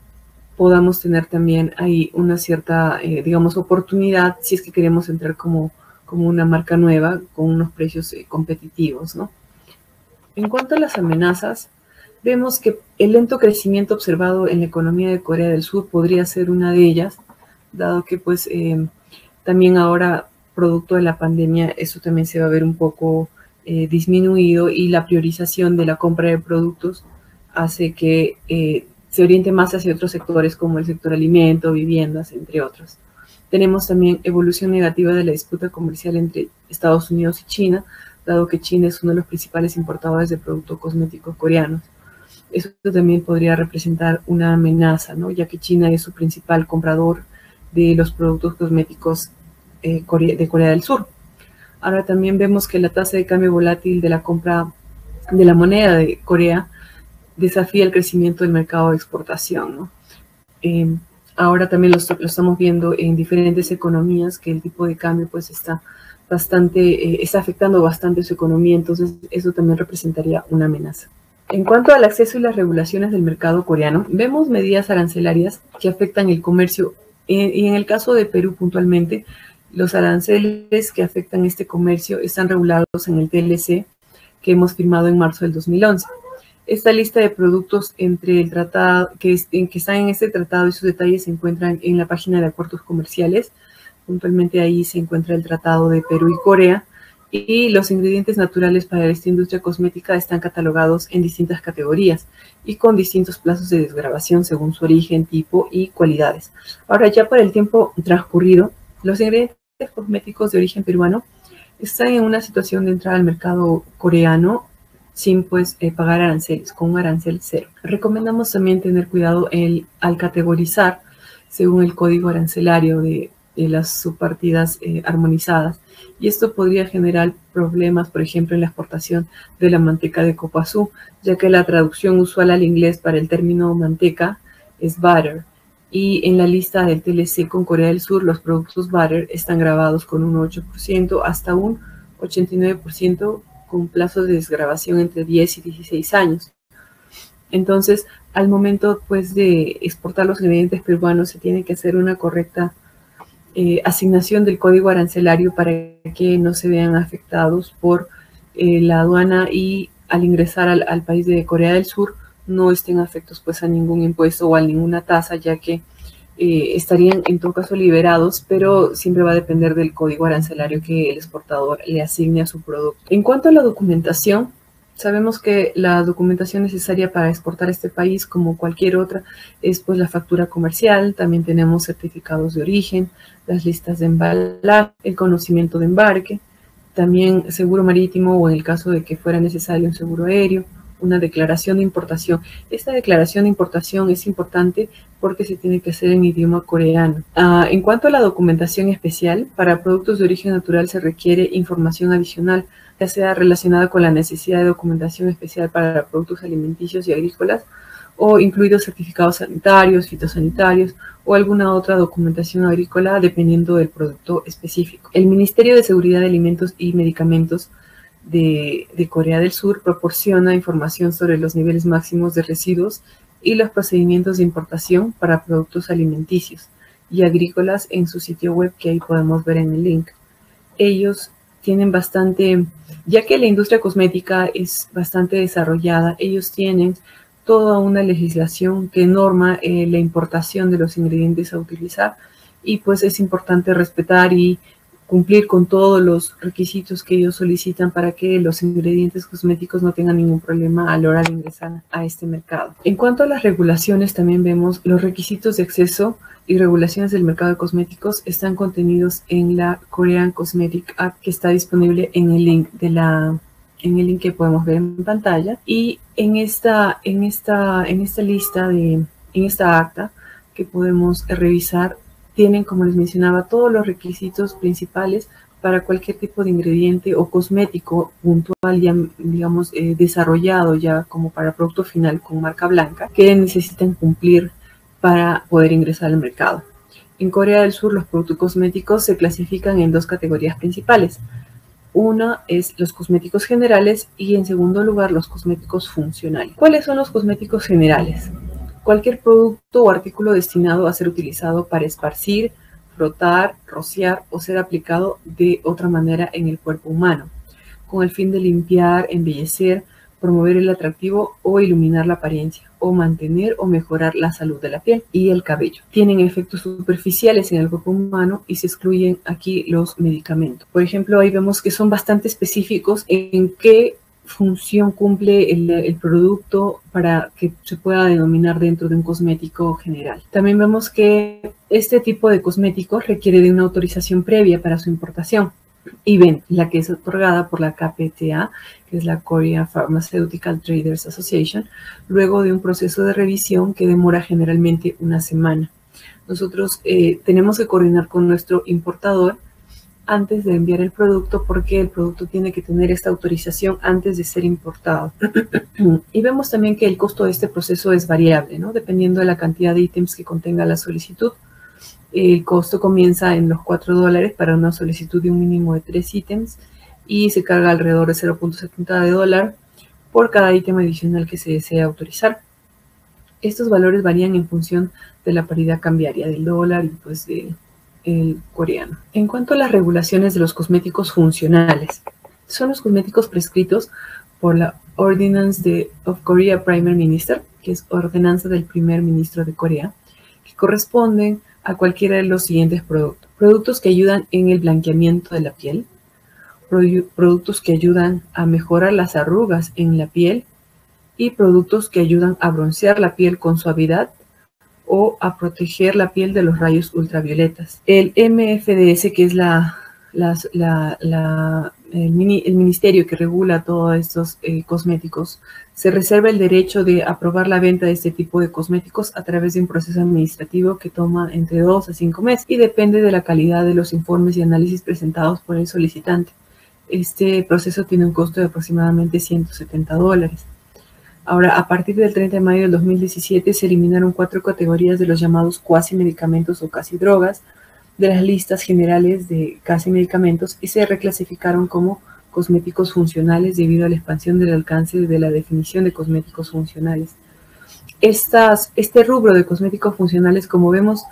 podamos tener también ahí una cierta, eh, digamos, oportunidad si es que queremos entrar como, como una marca nueva con unos precios eh, competitivos, ¿no? En cuanto a las amenazas, vemos que el lento crecimiento observado en la economía de Corea del Sur podría ser una de ellas, dado que pues eh, también ahora, producto de la pandemia, eso también se va a ver un poco eh, disminuido, y la priorización de la compra de productos hace que eh, se oriente más hacia otros sectores como el sector alimento, viviendas, entre otros. Tenemos también evolución negativa de la disputa comercial entre Estados Unidos y China, dado que China es uno de los principales importadores de productos cosméticos coreanos. Eso también podría representar una amenaza, ¿no? Ya que China es su principal comprador de los productos cosméticos eh, de Corea del Sur. Ahora también vemos que la tasa de cambio volátil de la compra de la moneda de Corea desafía el crecimiento del mercado de exportación, ¿no? Eh, ahora también lo, lo estamos viendo en diferentes economías, que el tipo de cambio pues está bastante, eh, está afectando bastante su economía, entonces eso también representaría una amenaza. En cuanto al acceso y las regulaciones del mercado coreano, vemos medidas arancelarias que afectan el comercio, eh, y en el caso de Perú puntualmente, los aranceles que afectan este comercio están regulados en el T L C que hemos firmado en marzo del dos mil once. Esta lista de productos entre el tratado, que, es, que están en este tratado y sus detalles se encuentran en la página de acuerdos comerciales. Puntualmente ahí se encuentra el tratado de Perú y Corea, y los ingredientes naturales para esta industria cosmética están catalogados en distintas categorías y con distintos plazos de desgravación según su origen, tipo y cualidades. Ahora, ya por el tiempo transcurrido, los ingredientes cosméticos de origen peruano están en una situación de entrar al mercado coreano sin pues eh, pagar aranceles, con un arancel cero. Recomendamos también tener cuidado el, al categorizar según el código arancelario de, de las subpartidas eh, armonizadas, y esto podría generar problemas, por ejemplo, en la exportación de la manteca de coco azul, ya que la traducción usual al inglés para el término manteca es butter, y en la lista del T L C con Corea del Sur los productos butter están grabados con un ocho por ciento hasta un ochenta y nueve por ciento con plazos de desgravación entre diez y dieciséis años. Entonces, al momento pues, de exportar los ingredientes peruanos, se tiene que hacer una correcta eh, asignación del código arancelario para que no se vean afectados por eh, la aduana, y al ingresar al, al país de Corea del Sur no estén afectos pues, a ningún impuesto o a ninguna tasa, ya que eh, estarían en todo caso liberados, pero siempre va a depender del código arancelario que el exportador le asigne a su producto. En cuanto a la documentación, sabemos que la documentación necesaria para exportar a este país, como cualquier otra, es pues la factura comercial. También tenemos certificados de origen, las listas de embalaje, el conocimiento de embarque, también seguro marítimo o en el caso de que fuera necesario un seguro aéreo, una declaración de importación. Esta declaración de importación es importante porque se tiene que hacer en idioma coreano. Uh, en cuanto a la documentación especial, para productos de origen natural se requiere información adicional, ya sea relacionada con la necesidad de documentación especial para productos alimenticios y agrícolas, o incluidos certificados sanitarios, fitosanitarios o alguna otra documentación agrícola dependiendo del producto específico. El Ministerio de Seguridad de Alimentos y Medicamentos de, de Corea del Sur proporciona información sobre los niveles máximos de residuos y los procedimientos de importación para productos alimenticios y agrícolas en su sitio web, que ahí podemos ver en el link. Ellos tienen bastante, ya que la industria cosmética es bastante desarrollada, ellos tienen toda una legislación que norma eh, la importación de los ingredientes a utilizar, y pues es importante respetar y cumplir con todos los requisitos que ellos solicitan para que los ingredientes cosméticos no tengan ningún problema a la hora de ingresar a este mercado. En cuanto a las regulaciones, también vemos los requisitos de acceso y regulaciones del mercado de cosméticos están contenidos en la Korean Cosmetic Act, que está disponible en el link de la en el link que podemos ver en pantalla, y en esta en esta en esta lista de en esta acta que podemos revisar, tienen, como les mencionaba, todos los requisitos principales para cualquier tipo de ingrediente o cosmético puntual, ya digamos eh, desarrollado ya como para producto final con marca blanca, que necesitan cumplir para poder ingresar al mercado. En Corea del Sur, los productos cosméticos se clasifican en dos categorías principales. Una es los cosméticos generales y, en segundo lugar, los cosméticos funcionales. ¿Cuáles son los cosméticos generales? Cualquier producto o artículo destinado a ser utilizado para esparcir, frotar, rociar o ser aplicado de otra manera en el cuerpo humano, con el fin de limpiar, embellecer, promover el atractivo o iluminar la apariencia, o mantener o mejorar la salud de la piel y el cabello. Tienen efectos superficiales en el cuerpo humano y se excluyen aquí los medicamentos. Por ejemplo, ahí vemos que son bastante específicos en qué función cumple el, el producto para que se pueda denominar dentro de un cosmético general. También vemos que este tipo de cosméticos requiere de una autorización previa para su importación, y ven, la que es otorgada por la K P T A, que es la Korea Pharmaceutical Traders Association, luego de un proceso de revisión que demora generalmente una semana. Nosotros eh, tenemos que coordinar con nuestro importador antes de enviar el producto, porque el producto tiene que tener esta autorización antes de ser importado. Y vemos también que el costo de este proceso es variable, ¿no? Dependiendo de la cantidad de ítems que contenga la solicitud. El costo comienza en los cuatro dólares para una solicitud de un mínimo de tres ítems y se carga alrededor de cero punto setenta de dólar por cada ítem adicional que se desea autorizar. Estos valores varían en función de la paridad cambiaria del dólar y pues del el coreano. En cuanto a las regulaciones de los cosméticos funcionales, son los cosméticos prescritos por la Ordinance de, of Korea Prime Minister, que es ordenanza del primer ministro de Corea, que corresponden a cualquiera de los siguientes productos. Productos que ayudan en el blanqueamiento de la piel, productos que ayudan a mejorar las arrugas en la piel y productos que ayudan a broncear la piel con suavidad o a proteger la piel de los rayos ultravioletas. El M F D S, que es la, la, la, la, el, mini, el ministerio que regula todos estos eh, cosméticos, se reserva el derecho de aprobar la venta de este tipo de cosméticos a través de un proceso administrativo que toma entre dos a cinco meses y depende de la calidad de los informes y análisis presentados por el solicitante. Este proceso tiene un costo de aproximadamente ciento setenta dólares. Ahora, a partir del treinta de mayo del dos mil diecisiete se eliminaron cuatro categorías de los llamados cuasi medicamentos o casi drogas de las listas generales de casi medicamentos y se reclasificaron como cosméticos funcionales debido a la expansión del alcance de la definición de cosméticos funcionales. Estas, este rubro de cosméticos funcionales, como vemos,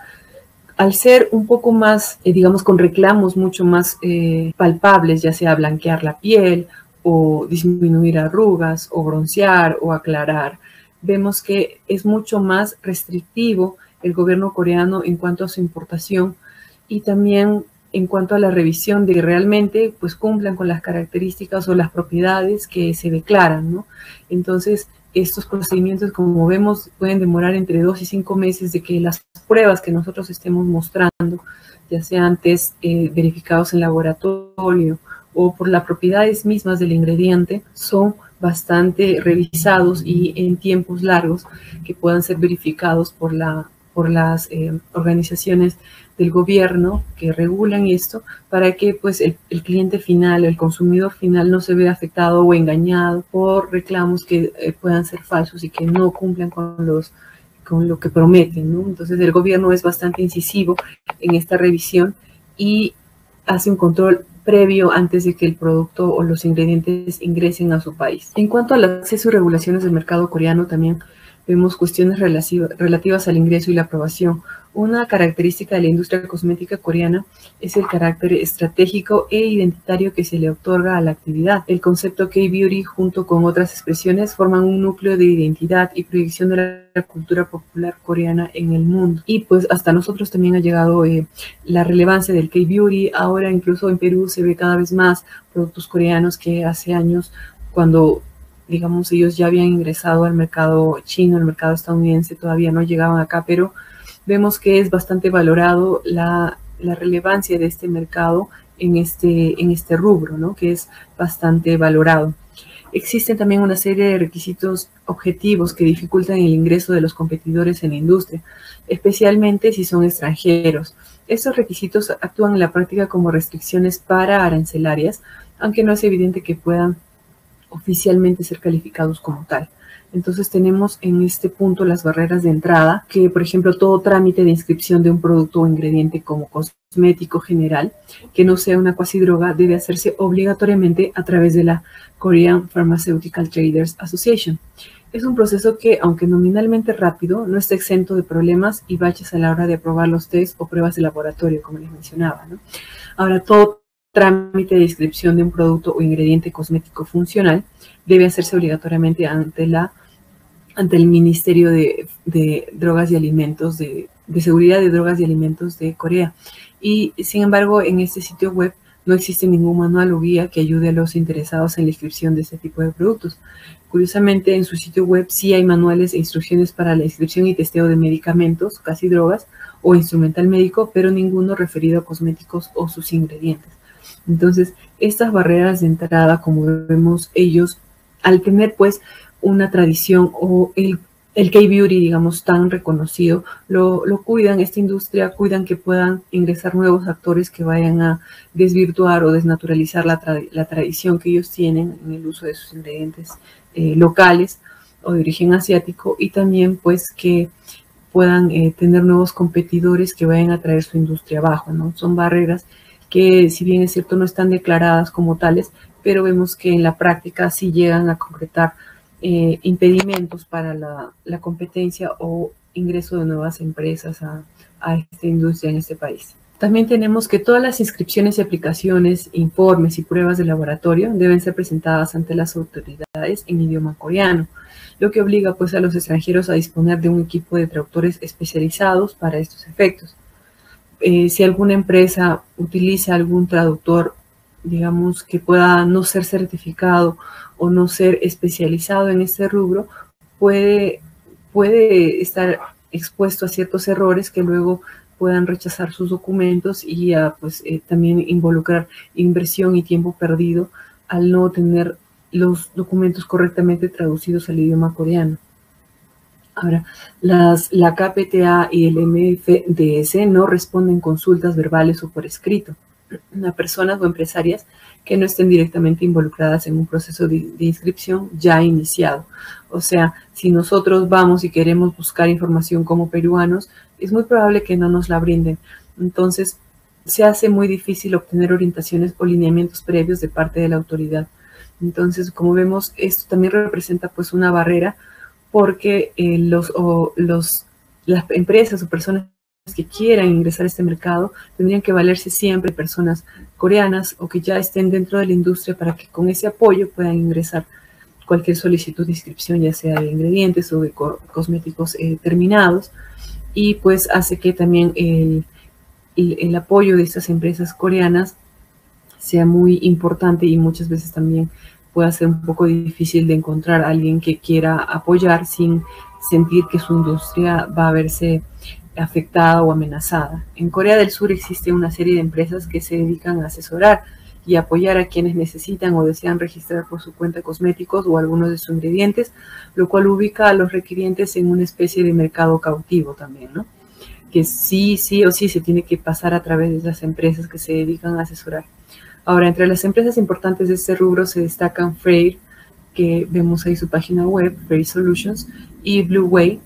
al ser un poco más, eh, digamos, con reclamos mucho más eh, palpables, ya sea blanquear la piel o disminuir arrugas o broncear o aclarar, vemos que es mucho más restrictivo el gobierno coreano en cuanto a su importación y también en cuanto a la revisión de que realmente pues cumplan con las características o las propiedades que se declaran, ¿no? Entonces, estos procedimientos, como vemos, pueden demorar entre dos y cinco meses de que las pruebas que nosotros estemos mostrando, ya sean test eh, verificados en laboratorio o por las propiedades mismas del ingrediente, son bastante revisados y en tiempos largos que puedan ser verificados por, la, por las eh, organizaciones del gobierno que regulan esto para que pues el, el cliente final, el consumidor final no se vea afectado o engañado por reclamos que eh, puedan ser falsos y que no cumplan con los con lo que prometen, ¿no? Entonces el gobierno es bastante incisivo en esta revisión y hace un control previo antes de que el producto o los ingredientes ingresen a su país. En cuanto al acceso y regulaciones del mercado coreano, también vemos cuestiones relativas al ingreso y la aprobación. Una característica de la industria cosmética coreana es el carácter estratégico e identitario que se le otorga a la actividad. El concepto K-Beauty, junto con otras expresiones, forman un núcleo de identidad y proyección de la cultura popular coreana en el mundo. Y pues hasta nosotros también ha llegado eh, la relevancia del K-Beauty. Ahora incluso en Perú se ve cada vez más productos coreanos que hace años, cuando digamos ellos ya habían ingresado al mercado chino, al mercado estadounidense, todavía no llegaban acá, pero vemos que es bastante valorado la, la relevancia de este mercado en este, en este rubro, ¿no? Que es bastante valorado. Existen también una serie de requisitos objetivos que dificultan el ingreso de los competidores en la industria, especialmente si son extranjeros. Estos requisitos actúan en la práctica como restricciones para arancelarias, aunque no es evidente que puedan oficialmente ser calificados como tal. Entonces tenemos en este punto las barreras de entrada, que por ejemplo todo trámite de inscripción de un producto o ingrediente como cosmético general, que no sea una cuasi droga, debe hacerse obligatoriamente a través de la Korean Pharmaceutical Traders Association. Es un proceso que, aunque nominalmente rápido, no está exento de problemas y baches a la hora de aprobar los test o pruebas de laboratorio, como les mencionaba, ¿no? Ahora, todo trámite de inscripción de un producto o ingrediente cosmético funcional debe hacerse obligatoriamente ante la ante el Ministerio de, de Drogas y Alimentos, de, de Seguridad de Drogas y Alimentos de Corea. Y sin embargo, en este sitio web no existe ningún manual o guía que ayude a los interesados en la inscripción de este tipo de productos. Curiosamente, en su sitio web sí hay manuales e instrucciones para la inscripción y testeo de medicamentos, casi drogas, o instrumental médico, pero ninguno referido a cosméticos o sus ingredientes. Entonces, estas barreras de entrada, como vemos, ellos, al tener pues una tradición o el, el K-Beauty, digamos, tan reconocido, lo, lo cuidan, esta industria, cuidan que puedan ingresar nuevos actores que vayan a desvirtuar o desnaturalizar la, tra la tradición que ellos tienen en el uso de sus ingredientes eh, locales o de origen asiático, y también pues que puedan eh, tener nuevos competidores que vayan a traer su industria abajo, ¿no? Son barreras que, si bien es cierto, no están declaradas como tales, pero vemos que en la práctica sí llegan a concretar eh, impedimentos para la, la competencia o ingreso de nuevas empresas a, a esta industria en este país. También tenemos que todas las inscripciones y aplicaciones, informes y pruebas de laboratorio deben ser presentadas ante las autoridades en idioma coreano, lo que obliga pues a los extranjeros a disponer de un equipo de traductores especializados para estos efectos. Eh, si alguna empresa utiliza algún traductor, digamos, que pueda no ser certificado o no ser especializado en este rubro, puede, puede estar expuesto a ciertos errores que luego puedan rechazar sus documentos y a, pues, eh, también involucrar inversión y tiempo perdido al no tener los documentos correctamente traducidos al idioma coreano. Ahora, las, la K P T A y el M F D S no responden consultas verbales o por escrito a personas o empresarias que no estén directamente involucradas en un proceso de, de inscripción ya iniciado. O sea, si nosotros vamos y queremos buscar información como peruanos, es muy probable que no nos la brinden. Entonces, se hace muy difícil obtener orientaciones o lineamientos previos de parte de la autoridad. Entonces, como vemos, esto también representa pues una barrera porque eh, los, o, los, las empresas o personas que quieran ingresar a este mercado tendrían que valerse siempre de personas coreanas o que ya estén dentro de la industria para que con ese apoyo puedan ingresar cualquier solicitud de inscripción, ya sea de ingredientes o de co cosméticos eh, terminados, y pues hace que también el, el, el apoyo de estas empresas coreanas sea muy importante y muchas veces también pueda ser un poco difícil de encontrar a alguien que quiera apoyar sin sentir que su industria va a verse afectada o amenazada. En Corea del Sur existe una serie de empresas que se dedican a asesorar y apoyar a quienes necesitan o desean registrar por su cuenta cosméticos o algunos de sus ingredientes, lo cual ubica a los requirientes en una especie de mercado cautivo también, ¿no? Que sí, sí o sí se tiene que pasar a través de las empresas que se dedican a asesorar. Ahora, entre las empresas importantes de este rubro se destacan Freyr, que vemos ahí su página web, Freyr Solutions, y Blue Way,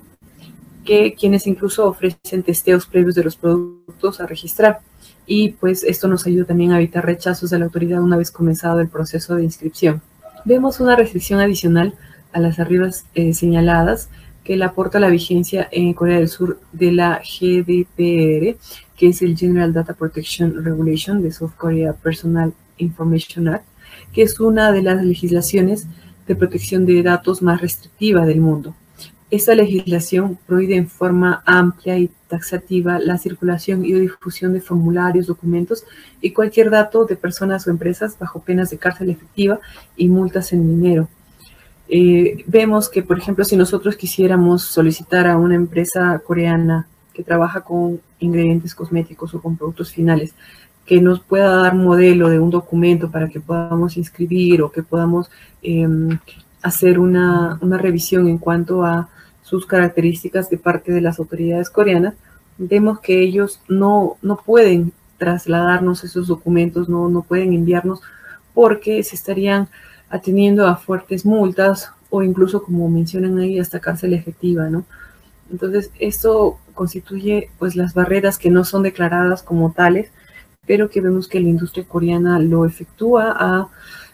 que quienes incluso ofrecen testeos previos de los productos a registrar. Y pues esto nos ayuda también a evitar rechazos de la autoridad una vez comenzado el proceso de inscripción. Vemos una restricción adicional a las arriba eh, señaladas que le aporta la vigencia en Corea del Sur de la G D P R, que es el General Data Protection Regulation de South Korea Personal Information Act, que es una de las legislaciones de protección de datos más restrictiva del mundo. Esta legislación prohíbe en forma amplia y taxativa la circulación y difusión de formularios, documentos y cualquier dato de personas o empresas bajo penas de cárcel efectiva y multas en dinero. Eh, vemos que, por ejemplo, si nosotros quisiéramos solicitar a una empresa coreana que trabaja con ingredientes cosméticos o con productos finales, que nos pueda dar modelo de un documento para que podamos inscribir o que podamos eh, hacer una, una revisión en cuanto a sus características de parte de las autoridades coreanas, vemos que ellos no, no pueden trasladarnos esos documentos, no, no pueden enviarnos porque se estarían atendiendo a fuertes multas o incluso, como mencionan ahí, hasta cárcel efectiva, ¿no? Entonces, esto constituye pues las barreras que no son declaradas como tales, pero que vemos que la industria coreana lo efectúa a,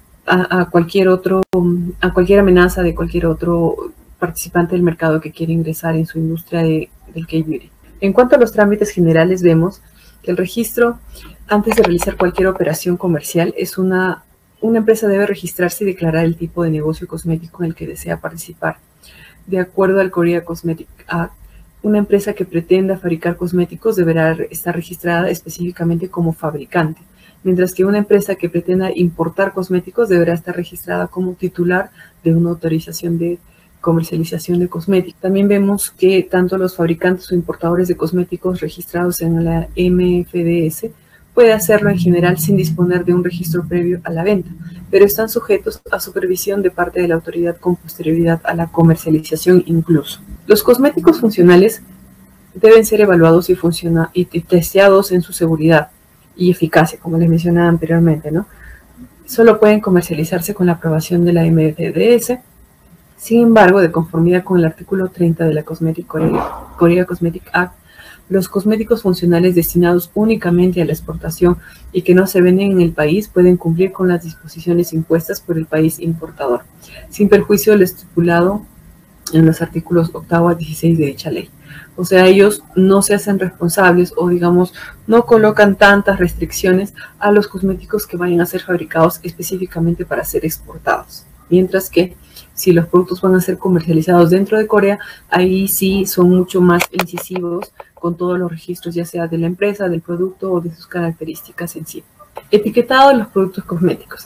a, a cualquier otro, a cualquier amenaza de cualquier otro participante del mercado que quiere ingresar en su industria de, del K-Beauty. En cuanto a los trámites generales, vemos que el registro, antes de realizar cualquier operación comercial, es una, una empresa debe registrarse y declarar el tipo de negocio cosmético en el que desea participar. De acuerdo al Korea Cosmetic Act, una empresa que pretenda fabricar cosméticos deberá estar registrada específicamente como fabricante, mientras que una empresa que pretenda importar cosméticos deberá estar registrada como titular de una autorización de comercialización de cosméticos. También vemos que tanto los fabricantes o importadores de cosméticos registrados en la M F D S puede hacerlo en general sin disponer de un registro previo a la venta, pero están sujetos a supervisión de parte de la autoridad con posterioridad a la comercialización incluso. Los cosméticos funcionales deben ser evaluados y, funciona, y testeados en su seguridad y eficacia, como les mencionaba anteriormente, ¿no? Solo pueden comercializarse con la aprobación de la M F D S. Sin embargo, de conformidad con el artículo treinta de la Cosmetic Korea, Korea Cosmetic Act, los cosméticos funcionales destinados únicamente a la exportación y que no se venden en el país pueden cumplir con las disposiciones impuestas por el país importador, sin perjuicio de lo estipulado en los artículos octavo a dieciséis de dicha ley. O sea, ellos no se hacen responsables o, digamos, no colocan tantas restricciones a los cosméticos que vayan a ser fabricados específicamente para ser exportados. Mientras que si los productos van a ser comercializados dentro de Corea, ahí sí son mucho más incisivos con todos los registros, ya sea de la empresa, del producto o de sus características en sí. Etiquetado de los productos cosméticos.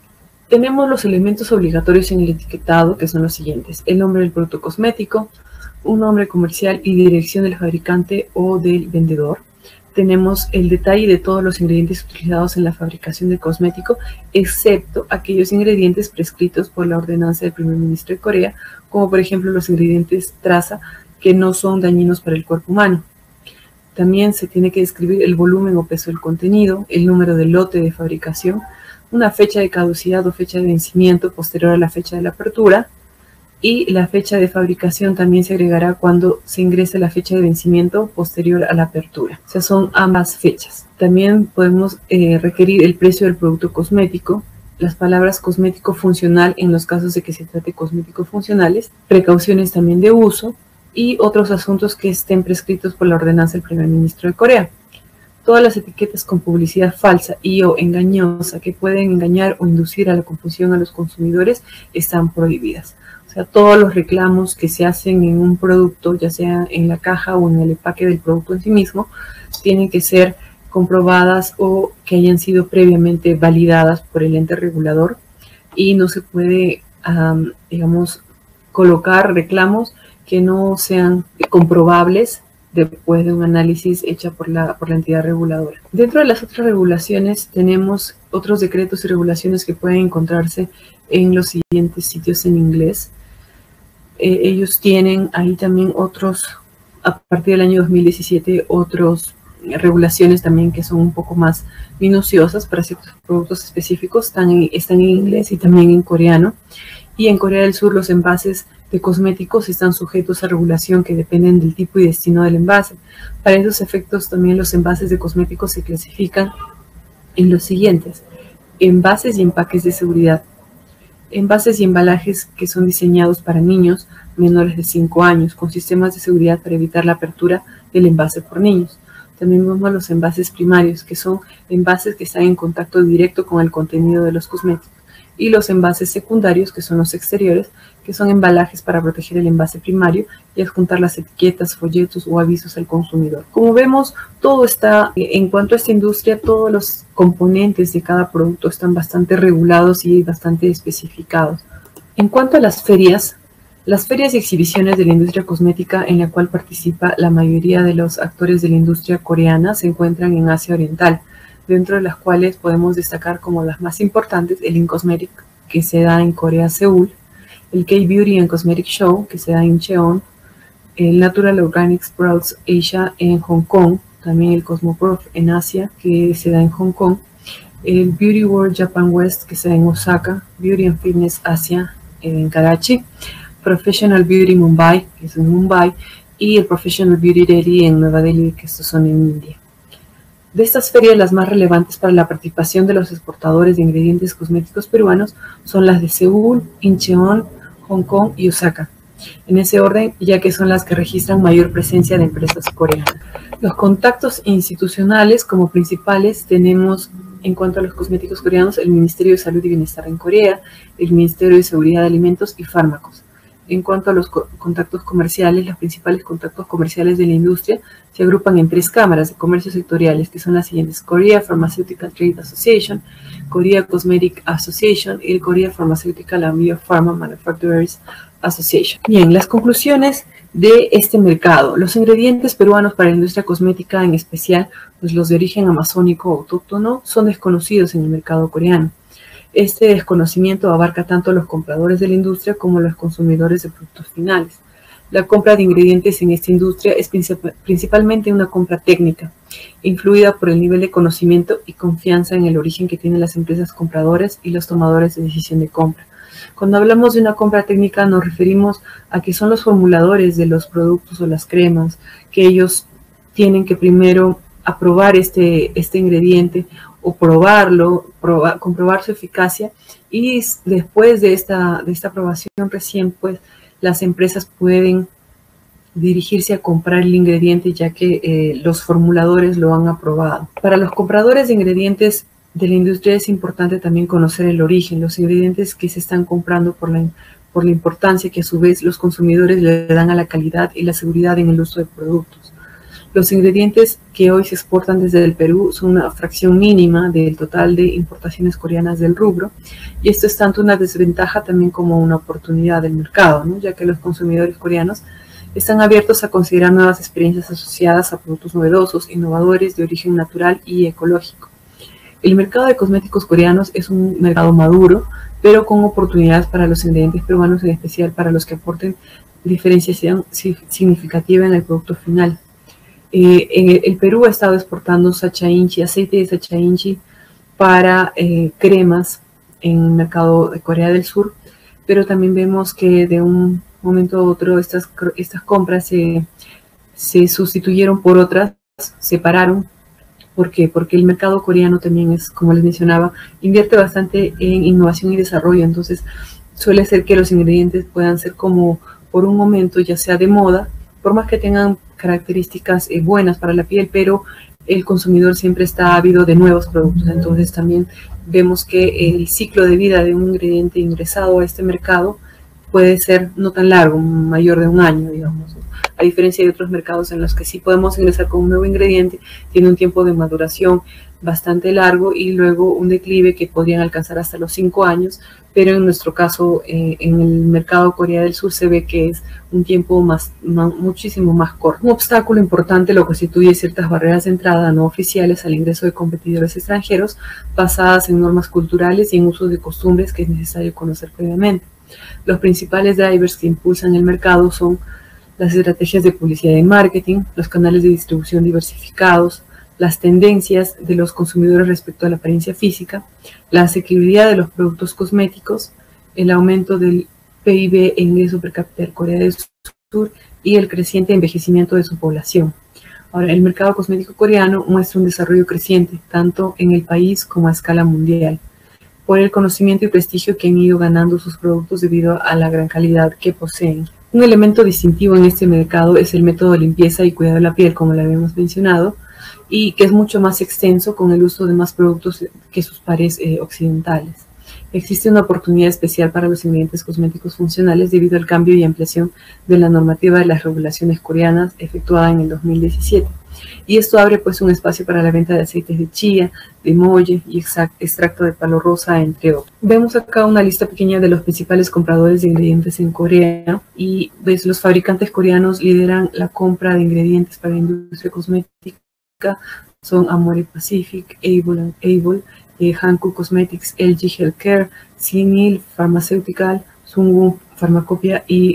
Tenemos los elementos obligatorios en el etiquetado, que son los siguientes: el nombre del producto cosmético, un nombre comercial y dirección del fabricante o del vendedor. Tenemos el detalle de todos los ingredientes utilizados en la fabricación de cosmético, excepto aquellos ingredientes prescritos por la ordenanza del primer ministro de Corea, como por ejemplo los ingredientes traza que no son dañinos para el cuerpo humano. También se tiene que describir el volumen o peso del contenido, el número del lote de fabricación, una fecha de caducidad o fecha de vencimiento posterior a la fecha de la apertura, y la fecha de fabricación también se agregará cuando se ingrese la fecha de vencimiento posterior a la apertura. O sea, son ambas fechas. También podemos eh, requerir el precio del producto cosmético, las palabras cosmético funcional en los casos de que se trate de cosméticos funcionales, precauciones también de uso y otros asuntos que estén prescritos por la ordenanza del primer ministro de Corea. Todas las etiquetas con publicidad falsa y o engañosa que pueden engañar o inducir a la confusión a los consumidores están prohibidas. O sea, todos los reclamos que se hacen en un producto, ya sea en la caja o en el empaque del producto en sí mismo, tienen que ser comprobadas o que hayan sido previamente validadas por el ente regulador, y no se puede, um, digamos, colocar reclamos que no sean comprobables después de un análisis hecha por la, por la entidad reguladora. Dentro de las otras regulaciones tenemos otros decretos y regulaciones que pueden encontrarse en los siguientes sitios en inglés. Eh, ellos tienen ahí también otros, a partir del año dos mil diecisiete, otros regulaciones también que son un poco más minuciosas para ciertos productos específicos. Están en, están en inglés y también en coreano. Y en Corea del Sur los envases de cosméticos están sujetos a regulación que dependen del tipo y destino del envase. Para esos efectos también los envases de cosméticos se clasifican en los siguientes: envases y empaques de seguridad. Envases y embalajes que son diseñados para niños menores de cinco años, con sistemas de seguridad para evitar la apertura del envase por niños. También vemos los envases primarios, que son envases que están en contacto directo con el contenido de los cosméticos. Y los envases secundarios, que son los exteriores, que son embalajes para proteger el envase primario y adjuntar las etiquetas, folletos o avisos al consumidor. Como vemos, todo está, en cuanto a esta industria, todos los componentes de cada producto están bastante regulados y bastante especificados. En cuanto a las ferias, las ferias y exhibiciones de la industria cosmética en la cual participa la mayoría de los actores de la industria coreana se encuentran en Asia Oriental, dentro de las cuales podemos destacar como las más importantes el InCosmetic, que se da en Corea, Seúl, el K-Beauty and Cosmetic Show, que se da en Incheon, el Natural Organic Sprouts Asia en Hong Kong, también el Cosmoprof en Asia, que se da en Hong Kong, el Beauty World Japan West, que se da en Osaka, Beauty and Fitness Asia en Karachi, Professional Beauty Mumbai, que es en Mumbai, y el Professional Beauty Delhi en Nueva Delhi, que estos son en India. De estas ferias, las más relevantes para la participación de los exportadores de ingredientes cosméticos peruanos son las de Seúl, Incheon, Hong Kong y Osaka, en ese orden, ya que son las que registran mayor presencia de empresas coreanas. Los contactos institucionales como principales tenemos, en cuanto a los cosméticos coreanos, el Ministerio de Salud y Bienestar en Corea, el Ministerio de Seguridad de Alimentos y Fármacos. En cuanto a los co contactos comerciales, los principales contactos comerciales de la industria se agrupan en tres cámaras de comercio sectoriales, que son las siguientes: Korea Pharmaceutical Trade Association, Korea Cosmetic Association y el Korea Pharmaceutical and Biopharma Manufacturers Association. Bien, las conclusiones de este mercado. Los ingredientes peruanos para la industria cosmética, en especial pues los de origen amazónico o autóctono, son desconocidos en el mercado coreano. Este desconocimiento abarca tanto a los compradores de la industria como a los consumidores de productos finales. La compra de ingredientes en esta industria es principalmente una compra técnica, influida por el nivel de conocimiento y confianza en el origen que tienen las empresas compradoras y los tomadores de decisión de compra. Cuando hablamos de una compra técnica nos referimos a que son los formuladores de los productos o las cremas, que ellos tienen que primero aprobar este, este ingrediente o probarlo, probar, comprobar su eficacia, y después de esta, de esta aprobación recién pues las empresas pueden dirigirse a comprar el ingrediente, ya que eh, los formuladores lo han aprobado. Para los compradores de ingredientes de la industria es importante también conocer el origen, los ingredientes que se están comprando por la, por la importancia que a su vez los consumidores le dan a la calidad y la seguridad en el uso de productos. Los ingredientes que hoy se exportan desde el Perú son una fracción mínima del total de importaciones coreanas del rubro, y esto es tanto una desventaja también como una oportunidad del mercado, ¿no? Ya que los consumidores coreanos están abiertos a considerar nuevas experiencias asociadas a productos novedosos, innovadores, de origen natural y ecológico. El mercado de cosméticos coreanos es un mercado maduro, pero con oportunidades para los ingredientes peruanos, en especial para los que aporten diferenciación significativa en el producto final. Eh, en el, el Perú ha estado exportando sacha inchi, aceite de sacha inchi para eh, cremas en el mercado de Corea del Sur, pero también vemos que de un momento a otro estas, estas compras se, se sustituyeron por otras, se pararon. ¿Por qué? Porque el mercado coreano también es, como les mencionaba, invierte bastante en innovación y desarrollo, entonces suele ser que los ingredientes puedan ser como por un momento, ya sea de moda, por más que tengan características eh, buenas para la piel, pero el consumidor siempre está ávido de nuevos productos. Entonces también vemos que el ciclo de vida de un ingrediente ingresado a este mercado puede ser no tan largo, mayor de un año, digamos, a diferencia de otros mercados en los que sí podemos ingresar con un nuevo ingrediente, tiene un tiempo de maduración bastante largo y luego un declive que podrían alcanzar hasta los cinco años, pero en nuestro caso, eh, en el mercado Corea del Sur se ve que es un tiempo más, más, muchísimo más corto. Un obstáculo importante lo constituye ciertas barreras de entrada no oficiales al ingreso de competidores extranjeros basadas en normas culturales y en usos de costumbres que es necesario conocer previamente. Los principales drivers que impulsan el mercado son las estrategias de publicidad y marketing, los canales de distribución diversificados, las tendencias de los consumidores respecto a la apariencia física, la asequibilidad de los productos cosméticos, el aumento del P I B e ingreso per cápita de Corea del Sur y el creciente envejecimiento de su población. Ahora, el mercado cosmético coreano muestra un desarrollo creciente, tanto en el país como a escala mundial, por el conocimiento y prestigio que han ido ganando sus productos debido a la gran calidad que poseen. Un elemento distintivo en este mercado es el método de limpieza y cuidado de la piel, como lo habíamos mencionado, y que es mucho más extenso con el uso de más productos que sus pares eh, occidentales. Existe una oportunidad especial para los ingredientes cosméticos funcionales debido al cambio y ampliación de la normativa de las regulaciones coreanas efectuada en el dos mil diecisiete. Y esto abre pues un espacio para la venta de aceites de chía, de molle y extracto de palo rosa, entre otros. Vemos acá una lista pequeña de los principales compradores de ingredientes en Corea y pues, los fabricantes coreanos lideran la compra de ingredientes para la industria cosmética. Son Amore Pacific, Able, Able eh, Hankook Cosmetics, L G Healthcare, Sinil Pharmaceutical, Sunwoo Pharmacopoeia y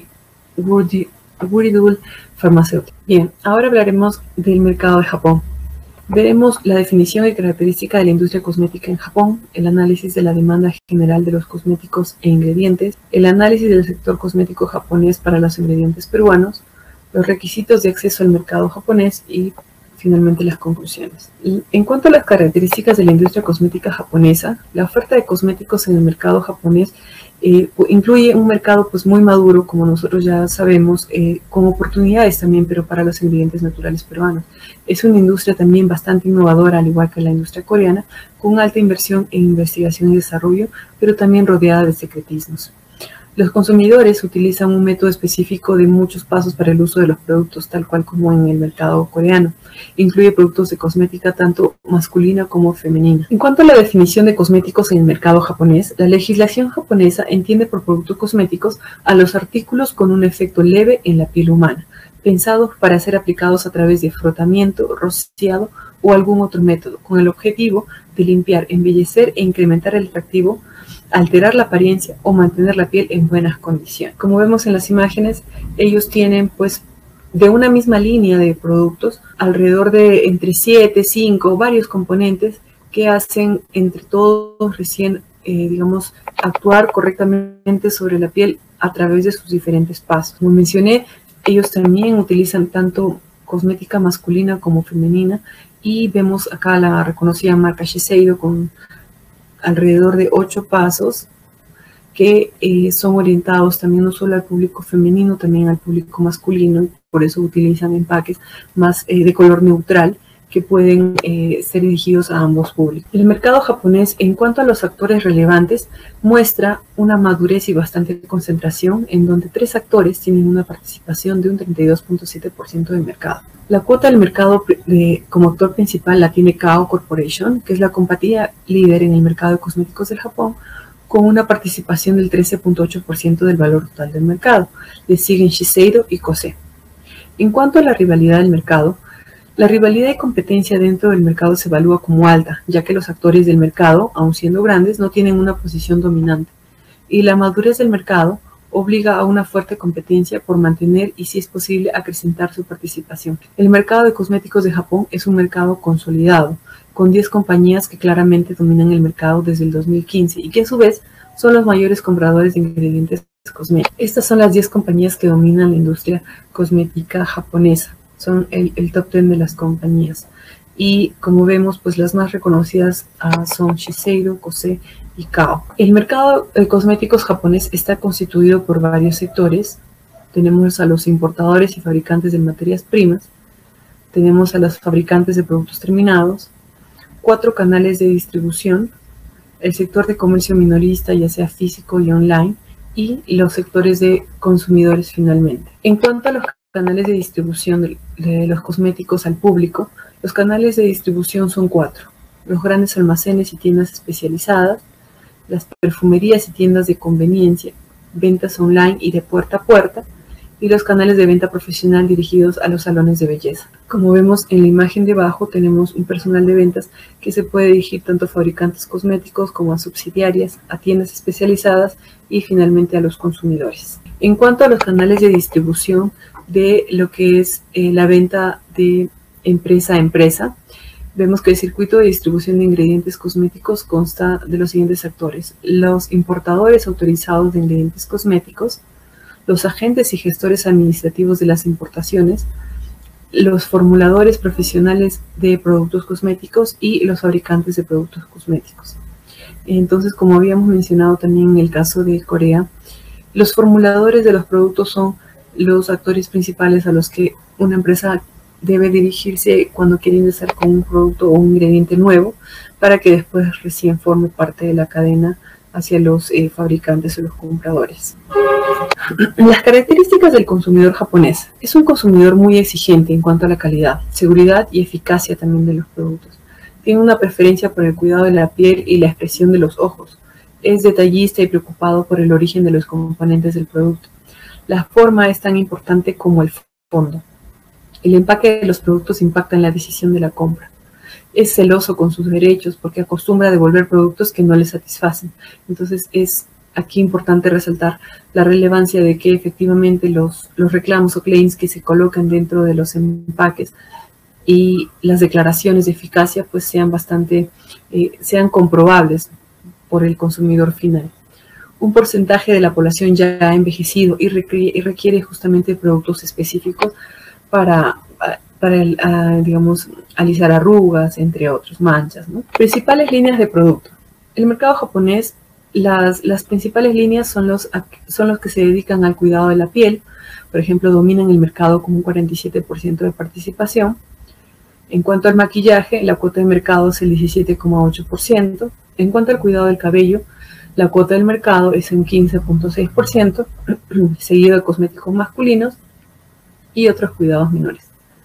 Wuridul Pharmaceutical. Bien, ahora hablaremos del mercado de Japón. Veremos la definición y característica de la industria cosmética en Japón, el análisis de la demanda general de los cosméticos e ingredientes, el análisis del sector cosmético japonés para los ingredientes peruanos, los requisitos de acceso al mercado japonés y finalmente las conclusiones. En cuanto a las características de la industria cosmética japonesa, la oferta de cosméticos en el mercado japonés eh, incluye un mercado pues muy maduro, como nosotros ya sabemos, eh, con oportunidades también, pero para los ingredientes naturales peruanos. Es una industria también bastante innovadora, al igual que la industria coreana, con alta inversión en investigación y desarrollo, pero también rodeada de secretismos. Los consumidores utilizan un método específico de muchos pasos para el uso de los productos, tal cual como en el mercado coreano. Incluye productos de cosmética tanto masculina como femenina. En cuanto a la definición de cosméticos en el mercado japonés, la legislación japonesa entiende por productos cosméticos a los artículos con un efecto leve en la piel humana, pensados para ser aplicados a través de frotamiento, rociado o algún otro método, con el objetivo de limpiar, embellecer e incrementar el atractivo, alterar la apariencia o mantener la piel en buenas condiciones. Como vemos en las imágenes, ellos tienen pues de una misma línea de productos alrededor de entre siete, cinco, varios componentes que hacen entre todos recién, eh, digamos, actuar correctamente sobre la piel a través de sus diferentes pasos. Como mencioné, ellos también utilizan tanto cosmética masculina como femenina y vemos acá la reconocida marca Shiseido con alrededor de ocho pasos que eh, son orientados también no solo al público femenino, también al público masculino, y por eso utilizan empaques más eh, de color neutral que pueden eh, ser dirigidos a ambos públicos. El mercado japonés, en cuanto a los actores relevantes, muestra una madurez y bastante concentración, en donde tres actores tienen una participación de un treinta y dos punto siete por ciento del mercado. La cuota del mercado de, como actor principal la tiene Kao Corporation, que es la compañía líder en el mercado de cosméticos del Japón, con una participación del trece punto ocho por ciento del valor total del mercado. Le siguen Shiseido y Kose. En cuanto a la rivalidad del mercado, la rivalidad y competencia dentro del mercado se evalúa como alta, ya que los actores del mercado, aun siendo grandes, no tienen una posición dominante, y la madurez del mercado obliga a una fuerte competencia por mantener y, si es posible, acrecentar su participación. El mercado de cosméticos de Japón es un mercado consolidado, con diez compañías que claramente dominan el mercado desde el dos mil quince y que a su vez son los mayores compradores de ingredientes cosméticos. Estas son las diez compañías que dominan la industria cosmética japonesa. Son el, el top diez de las compañías. Y como vemos, pues las más reconocidas uh, son Shiseido, Kose y Kao. El mercado de cosméticos japonés está constituido por varios sectores. Tenemos a los importadores y fabricantes de materias primas. Tenemos a los fabricantes de productos terminados. Cuatro canales de distribución. El sector de comercio minorista, ya sea físico y online. Y los sectores de consumidores finalmente. En cuanto a los canales de distribución de, de los cosméticos al público, los canales de distribución son cuatro: los grandes almacenes y tiendas especializadas, las perfumerías y tiendas de conveniencia, ventas online y de puerta a puerta, y los canales de venta profesional dirigidos a los salones de belleza. Como vemos en la imagen de abajo, tenemos un personal de ventas que se puede dirigir tanto a fabricantes cosméticos como a subsidiarias, a tiendas especializadas y finalmente a los consumidores. En cuanto a los canales de distribución de lo que es eh, la venta de empresa a empresa, vemos que el circuito de distribución de ingredientes cosméticos consta de los siguientes actores: los importadores autorizados de ingredientes cosméticos, los agentes y gestores administrativos de las importaciones, los formuladores profesionales de productos cosméticos y los fabricantes de productos cosméticos. Entonces, como habíamos mencionado también en el caso de Corea, los formuladores de los productos son los actores principales a los que una empresa debe dirigirse cuando quiere ingresar con un producto o un ingrediente nuevo, para que después recién forme parte de la cadena hacia los eh, fabricantes o los compradores. Las características del consumidor japonés: es un consumidor muy exigente en cuanto a la calidad, seguridad y eficacia también de los productos. Tiene una preferencia por el cuidado de la piel y la expresión de los ojos. Es detallista y preocupado por el origen de los componentes del producto. La forma es tan importante como el fondo. El empaque de los productos impacta en la decisión de la compra. Es celoso con sus derechos porque acostumbra a devolver productos que no le satisfacen. Entonces es aquí importante resaltar la relevancia de que efectivamente los, los reclamos o claims que se colocan dentro de los empaques y las declaraciones de eficacia pues sean bastante, eh, sean comprobables por el consumidor final. Un porcentaje de la población ya ha envejecido y requiere, y requiere justamente productos específicos para, para el, a, digamos, alisar arrugas, entre otros, manchas, ¿no? Principales líneas de producto. El mercado japonés, las, las principales líneas son los, son los que se dedican al cuidado de la piel. Por ejemplo, dominan el mercado con un cuarenta y siete por ciento de participación. En cuanto al maquillaje, la cuota de mercado es el diecisiete coma ocho por ciento. En cuanto al cuidado del cabello, la cuota del mercado es un quince punto seis por ciento, seguido de cosméticos masculinos y otros cuidados menores.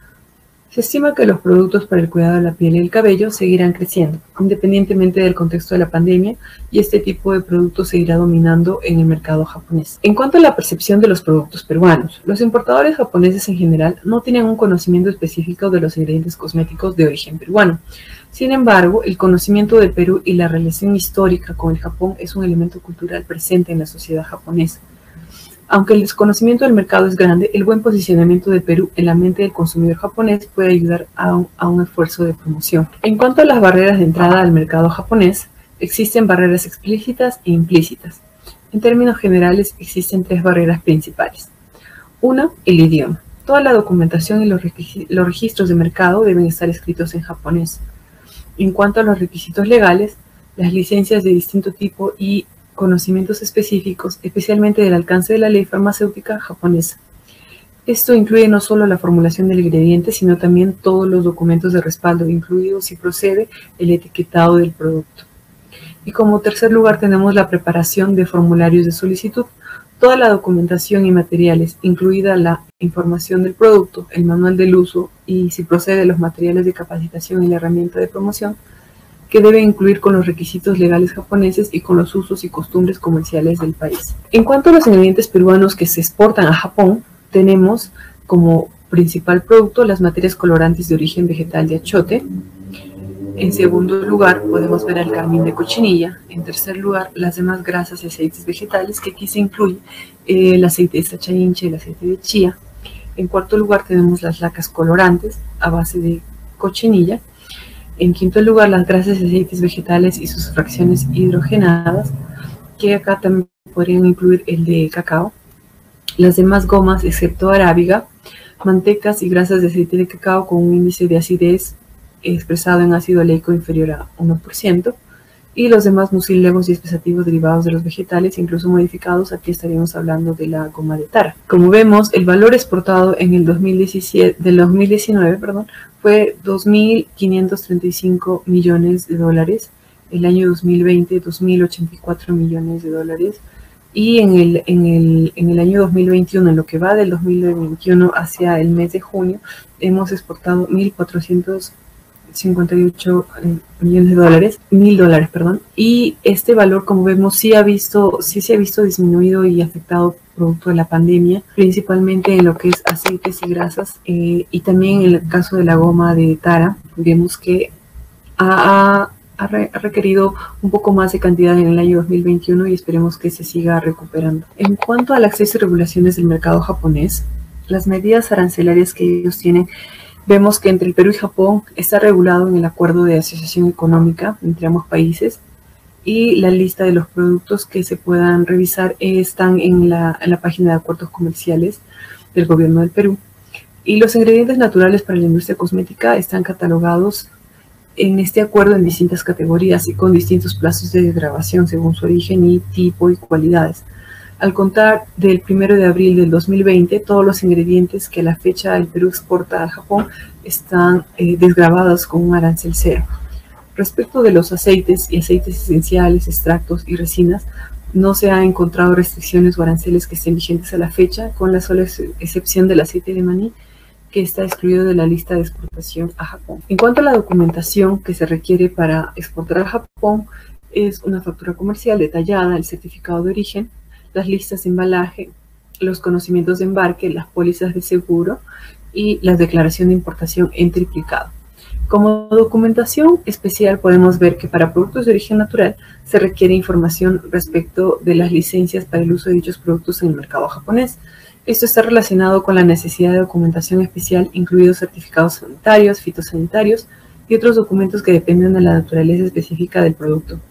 Se estima que los productos para el cuidado de la piel y el cabello seguirán creciendo, independientemente del contexto de la pandemia, y este tipo de productos seguirá dominando en el mercado japonés. En cuanto a la percepción de los productos peruanos, los importadores japoneses en general no tienen un conocimiento específico de los ingredientes cosméticos de origen peruano. Sin embargo, el conocimiento de Perú y la relación histórica con el Japón es un elemento cultural presente en la sociedad japonesa. Aunque el desconocimiento del mercado es grande, el buen posicionamiento de Perú en la mente del consumidor japonés puede ayudar a un, a un esfuerzo de promoción. En cuanto a las barreras de entrada al mercado japonés, existen barreras explícitas e implícitas. En términos generales, existen tres barreras principales. Una, el idioma. Toda la documentación y los, los registros de mercado deben estar escritos en japonés. En cuanto a los requisitos legales, las licencias de distinto tipo y conocimientos específicos, especialmente del alcance de la ley farmacéutica japonesa. Esto incluye no solo la formulación del ingrediente, sino también todos los documentos de respaldo, incluido, si procede, el etiquetado del producto. Y como tercer lugar tenemos la preparación de formularios de solicitud. Toda la documentación y materiales, incluida la información del producto, el manual del uso y, si procede, los materiales de capacitación y la herramienta de promoción, que debe incluir con los requisitos legales japoneses y con los usos y costumbres comerciales del país. En cuanto a los ingredientes peruanos que se exportan a Japón, tenemos como principal producto las materias colorantes de origen vegetal de achiote. En segundo lugar podemos ver el carmín de cochinilla. En tercer lugar, las demás grasas y aceites vegetales, que aquí se incluye eh, el aceite de sachaincha y el aceite de chía. En cuarto lugar tenemos las lacas colorantes a base de cochinilla. En quinto lugar, las grasas y aceites vegetales y sus fracciones hidrogenadas, que acá también podrían incluir el de cacao. Las demás gomas, excepto arábiga, mantecas y grasas de aceite de cacao con un índice de acidez expresado en ácido oleico inferior a uno por ciento, y los demás mucílagos y espesativos derivados de los vegetales, incluso modificados. Aquí estaríamos hablando de la goma de tara. Como vemos, el valor exportado en el dos mil diecisiete, del dos mil diecinueve perdón, fue dos mil quinientos treinta y cinco millones de dólares, el año dos mil veinte dos mil ochenta y cuatro millones de dólares, y en el, en, el, en el año dos mil veintiuno, en lo que va del dos mil veintiuno hacia el mes de junio, hemos exportado mil cuatrocientos cincuenta y ocho millones de dólares, mil dólares, perdón, y este valor, como vemos, sí ha visto, sí se ha visto disminuido y afectado producto de la pandemia, principalmente en lo que es aceites y grasas, eh, y también en el caso de la goma de tara, vemos que ha, ha, ha requerido un poco más de cantidad en el año dos mil veintiuno y esperemos que se siga recuperando. En cuanto al acceso y regulaciones del mercado japonés, las medidas arancelarias que ellos tienen, vemos que entre el Perú y Japón está regulado en el acuerdo de asociación económica entre ambos países, y la lista de los productos que se puedan revisar están en la, en la página de acuerdos comerciales del gobierno del Perú. Y los ingredientes naturales para la industria cosmética están catalogados en este acuerdo en distintas categorías y con distintos plazos de grabación según su origen y tipo y cualidades. Al contar del primero de abril del dos mil veinte, todos los ingredientes que a la fecha el Perú exporta a Japón están eh, desgravados con un arancel cero. Respecto de los aceites y aceites esenciales, extractos y resinas, no se han encontrado restricciones o aranceles que estén vigentes a la fecha, con la sola excepción del aceite de maní, que está excluido de la lista de exportación a Japón. En cuanto a la documentación que se requiere para exportar a Japón, es una factura comercial detallada, el certificado de origen, las listas de embalaje, los conocimientos de embarque, las pólizas de seguro y la declaración de importación en triplicado. Como documentación especial podemos ver que para productos de origen natural se requiere información respecto de las licencias para el uso de dichos productos en el mercado japonés. Esto está relacionado con la necesidad de documentación especial, incluidos certificados sanitarios, fitosanitarios y otros documentos que dependen de la naturaleza específica del producto.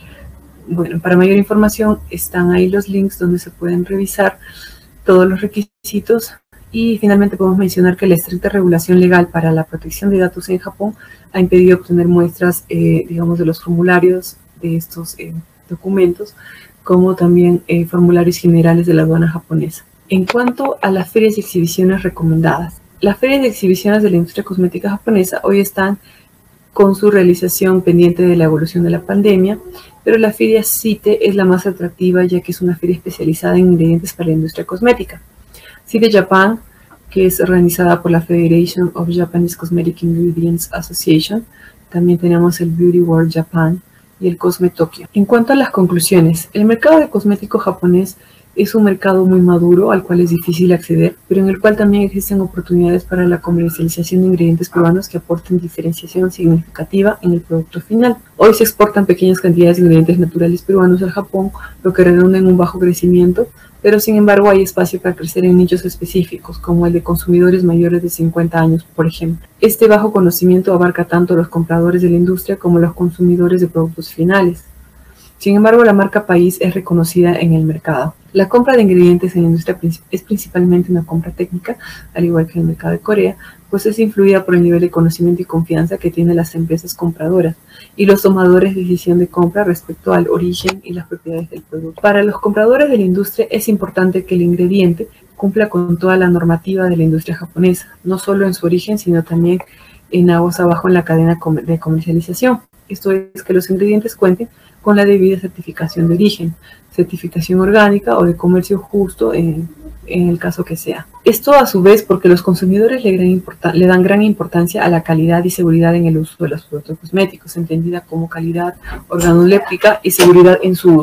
Bueno, para mayor información están ahí los links donde se pueden revisar todos los requisitos, y finalmente podemos mencionar que la estricta regulación legal para la protección de datos en Japón ha impedido obtener muestras, eh, digamos, de los formularios de estos eh, documentos, como también eh, formularios generales de la aduana japonesa. En cuanto a las ferias y exhibiciones recomendadas, las ferias y exhibiciones de la industria cosmética japonesa hoy están con su realización pendiente de la evolución de la pandemia, pero la feria CITE es la más atractiva, ya que es una feria especializada en ingredientes para la industria cosmética. CITE Japan, que es organizada por la Federation of Japanese Cosmetic Ingredients Association. También tenemos el Beauty World Japan y el Cosme Tokyo. En cuanto a las conclusiones, el mercado de cosméticos japonés es un mercado muy maduro al cual es difícil acceder, pero en el cual también existen oportunidades para la comercialización de ingredientes peruanos que aporten diferenciación significativa en el producto final. Hoy se exportan pequeñas cantidades de ingredientes naturales peruanos al Japón, lo que redunda en un bajo crecimiento, pero sin embargo hay espacio para crecer en nichos específicos, como el de consumidores mayores de cincuenta años, por ejemplo. Este bajo conocimiento abarca tanto a los compradores de la industria como a los consumidores de productos finales. Sin embargo, la marca país es reconocida en el mercado. La compra de ingredientes en la industria es principalmente una compra técnica, al igual que en el mercado de Corea, pues es influida por el nivel de conocimiento y confianza que tienen las empresas compradoras y los tomadores de decisión de compra respecto al origen y las propiedades del producto. Para los compradores de la industria es importante que el ingrediente cumpla con toda la normativa de la industria japonesa, no solo en su origen, sino también en aguas abajo en la cadena de comercialización. Esto es que los ingredientes cuenten con la debida certificación de origen, certificación orgánica o de comercio justo en, en el caso que sea. Esto a su vez porque los consumidores le, gran le dan gran importancia a la calidad y seguridad en el uso de los productos cosméticos, entendida como calidad organoléptica y seguridad en su uso.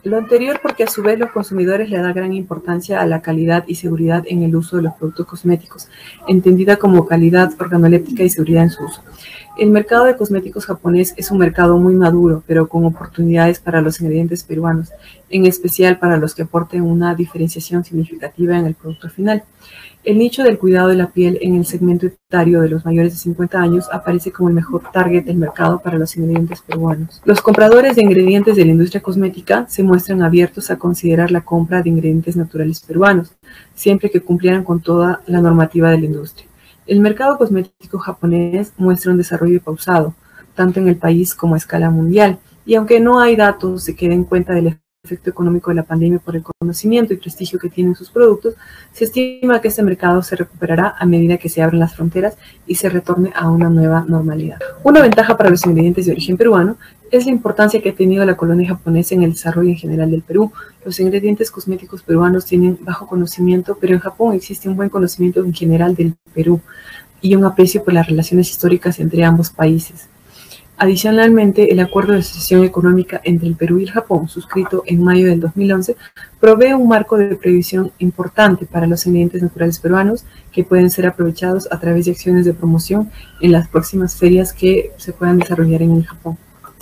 Lo anterior porque a su vez los consumidores le dan gran importancia a la calidad y seguridad en el uso de los productos cosméticos, entendida como calidad organoléptica y seguridad en su uso. El mercado de cosméticos japonés es un mercado muy maduro, pero con oportunidades para los ingredientes peruanos, en especial para los que aporten una diferenciación significativa en el producto final. El nicho del cuidado de la piel en el segmento etario de los mayores de cincuenta años aparece como el mejor target del mercado para los ingredientes peruanos. Los compradores de ingredientes de la industria cosmética se muestran abiertos a considerar la compra de ingredientes naturales peruanos, siempre que cumplieran con toda la normativa de la industria. El mercado cosmético japonés muestra un desarrollo pausado, tanto en el país como a escala mundial, y aunque no hay datos que den cuenta del efecto económico de la pandemia por el conocimiento y prestigio que tienen sus productos, se estima que este mercado se recuperará a medida que se abran las fronteras y se retorne a una nueva normalidad. Una ventaja para los ingredientes de origen peruano es la importancia que ha tenido la colonia japonesa en el desarrollo en general del Perú. Los ingredientes cosméticos peruanos tienen bajo conocimiento, pero en Japón existe un buen conocimiento en general del Perú y un aprecio por las relaciones históricas entre ambos países. Adicionalmente, el Acuerdo de Asociación Económica entre el Perú y el Japón, suscrito en mayo del dos mil once, provee un marco de previsión importante para los ingredientes naturales peruanos que pueden ser aprovechados a través de acciones de promoción en las próximas ferias que se puedan desarrollar en el Japón.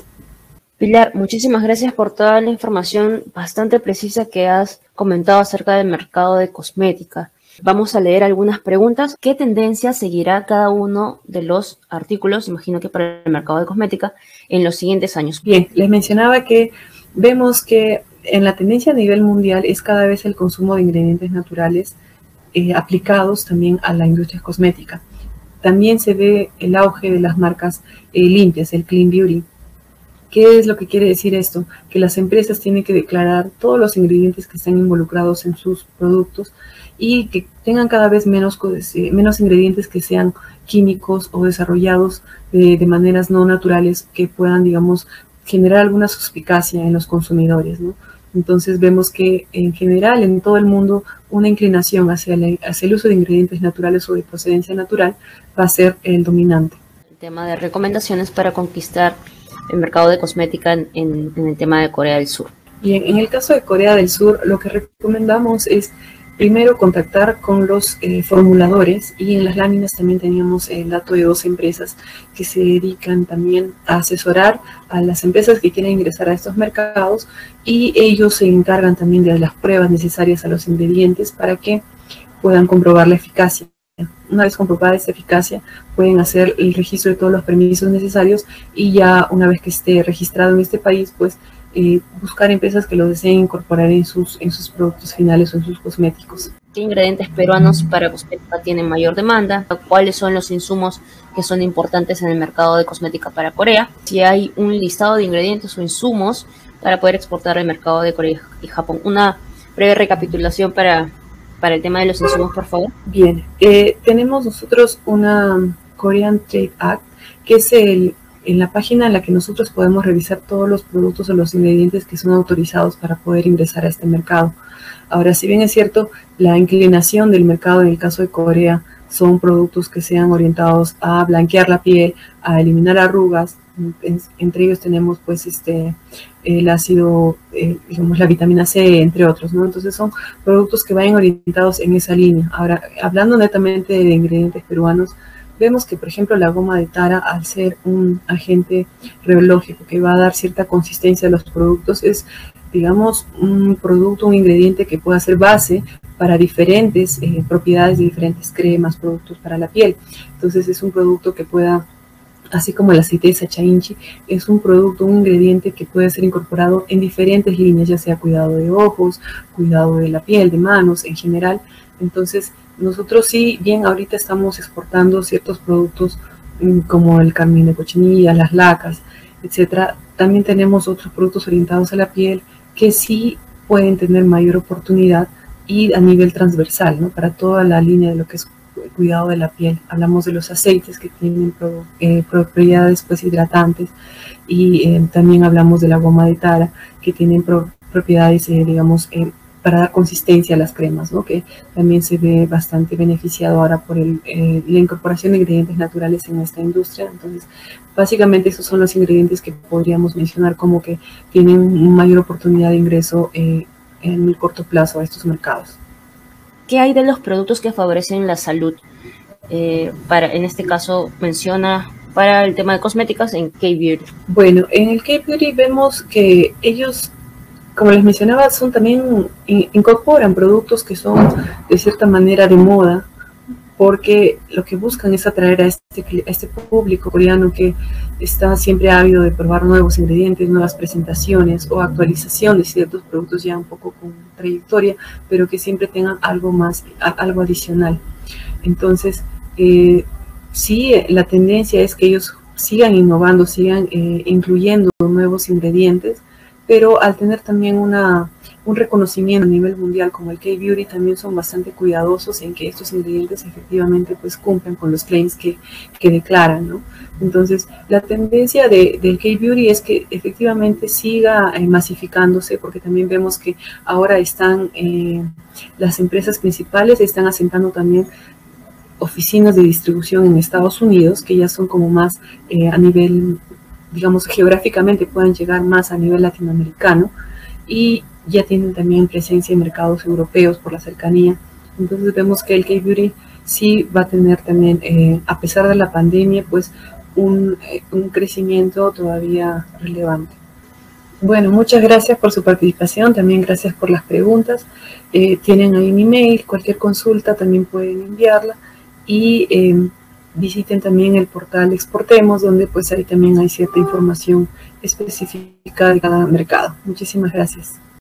Pilar, muchísimas gracias por toda la información bastante precisa que has comentado acerca del mercado de cosmética. Vamos a leer algunas preguntas. ¿Qué tendencia seguirá cada uno de los artículos, imagino que para el mercado de cosmética, en los siguientes años? Bien, les mencionaba que vemos que en la tendencia a nivel mundial es cada vez el consumo de ingredientes naturales eh, aplicados también a la industria cosmética. También se ve el auge de las marcas eh, limpias, el Clean Beauty. ¿Qué es lo que quiere decir esto? Que las empresas tienen que declarar todos los ingredientes que están involucrados en sus productos y que tengan cada vez menos, menos ingredientes que sean químicos o desarrollados de, de maneras no naturales que puedan, digamos, generar alguna suspicacia en los consumidores, ¿no? Entonces vemos que en general en todo el mundo una inclinación hacia, la, hacia el uso de ingredientes naturales o de procedencia natural va a ser el dominante. El tema de recomendaciones para conquistar el mercado de cosmética en, en, en el tema de Corea del Sur. Bien, en el caso de Corea del Sur, lo que recomendamos es primero contactar con los eh, formuladores, y en las láminas también teníamos el dato de dos empresas que se dedican también a asesorar a las empresas que quieren ingresar a estos mercados, y ellos se encargan también de las pruebas necesarias a los ingredientes para que puedan comprobar la eficacia. Una vez comprobada esta eficacia, pueden hacer el registro de todos los permisos necesarios y ya una vez que esté registrado en este país, pues eh, buscar empresas que lo deseen incorporar en sus, en sus productos finales o en sus cosméticos. ¿Qué ingredientes peruanos para cosmética tienen mayor demanda? ¿Cuáles son los insumos que son importantes en el mercado de cosmética para Corea? Si hay un listado de ingredientes o insumos para poder exportar al mercado de Corea y Japón. Una breve recapitulación para... para el tema de los insumos, por favor. Bien, eh, tenemos nosotros una Korean Trade Act, que es el, en la página en la que nosotros podemos revisar todos los productos o los ingredientes que son autorizados para poder ingresar a este mercado. Ahora, si bien es cierto, la inclinación del mercado en el caso de Corea son productos que sean orientados a blanquear la piel, a eliminar arrugas. Entre ellos tenemos pues este el ácido, eh, digamos la vitamina C, entre otros, ¿no? Entonces son productos que vayan orientados en esa línea. Ahora, hablando netamente de ingredientes peruanos, vemos que por ejemplo la goma de tara, al ser un agente reológico que va a dar cierta consistencia a los productos, es digamos un producto, un ingrediente que pueda ser base para diferentes eh, propiedades de diferentes cremas, productos para la piel. Entonces es un producto que pueda, así como el aceite de Sacha Inchi, es un producto, un ingrediente que puede ser incorporado en diferentes líneas, ya sea cuidado de ojos, cuidado de la piel, de manos en general. Entonces, nosotros sí, bien, ahorita estamos exportando ciertos productos como el carmín de cochinilla, las lacas, etcétera. También tenemos otros productos orientados a la piel que sí pueden tener mayor oportunidad y a nivel transversal, ¿no? Para toda la línea de lo que es cuidado de la piel. Hablamos de los aceites que tienen pro, eh, propiedades pues hidratantes, y eh, también hablamos de la goma de tara que tienen pro, propiedades eh, digamos eh, para dar consistencia a las cremas, ¿no? Que también se ve bastante beneficiado ahora por el, eh, la incorporación de ingredientes naturales en esta industria. Entonces, básicamente esos son los ingredientes que podríamos mencionar como que tienen mayor oportunidad de ingreso eh, en el corto plazo a estos mercados. ¿Qué hay de los productos que favorecen la salud? Eh, para, en este caso menciona para el tema de cosméticas en K-Beauty. Bueno, en el K-Beauty vemos que ellos, como les mencionaba, son también incorporan productos que son de cierta manera de moda, porque lo que buscan es atraer a este, a este público coreano que está siempre ávido de probar nuevos ingredientes, nuevas presentaciones o actualización de ciertos productos ya un poco con trayectoria, pero que siempre tengan algo más, algo adicional. Entonces, eh, sí, la tendencia es que ellos sigan innovando, sigan eh, incluyendo nuevos ingredientes, pero al tener también una, un reconocimiento a nivel mundial como el K-Beauty, también son bastante cuidadosos en que estos ingredientes efectivamente pues cumplan con los claims que, que declaran, ¿no? Entonces, la tendencia de, del K-Beauty es que efectivamente siga eh, masificándose, porque también vemos que ahora están, eh, las empresas principales están asentando también oficinas de distribución en Estados Unidos, que ya son como más eh, a nivel, digamos, geográficamente pueden llegar más a nivel latinoamericano, y ya tienen también presencia en mercados europeos por la cercanía. Entonces vemos que el K-Beauty sí va a tener también, eh, a pesar de la pandemia, pues un, eh, un crecimiento todavía relevante. Bueno, muchas gracias por su participación, también gracias por las preguntas. Eh, tienen ahí mi mail, cualquier consulta también pueden enviarla. Y eh, visiten también el portal Exportemos, donde pues ahí también hay cierta información específica de cada mercado. Muchísimas gracias.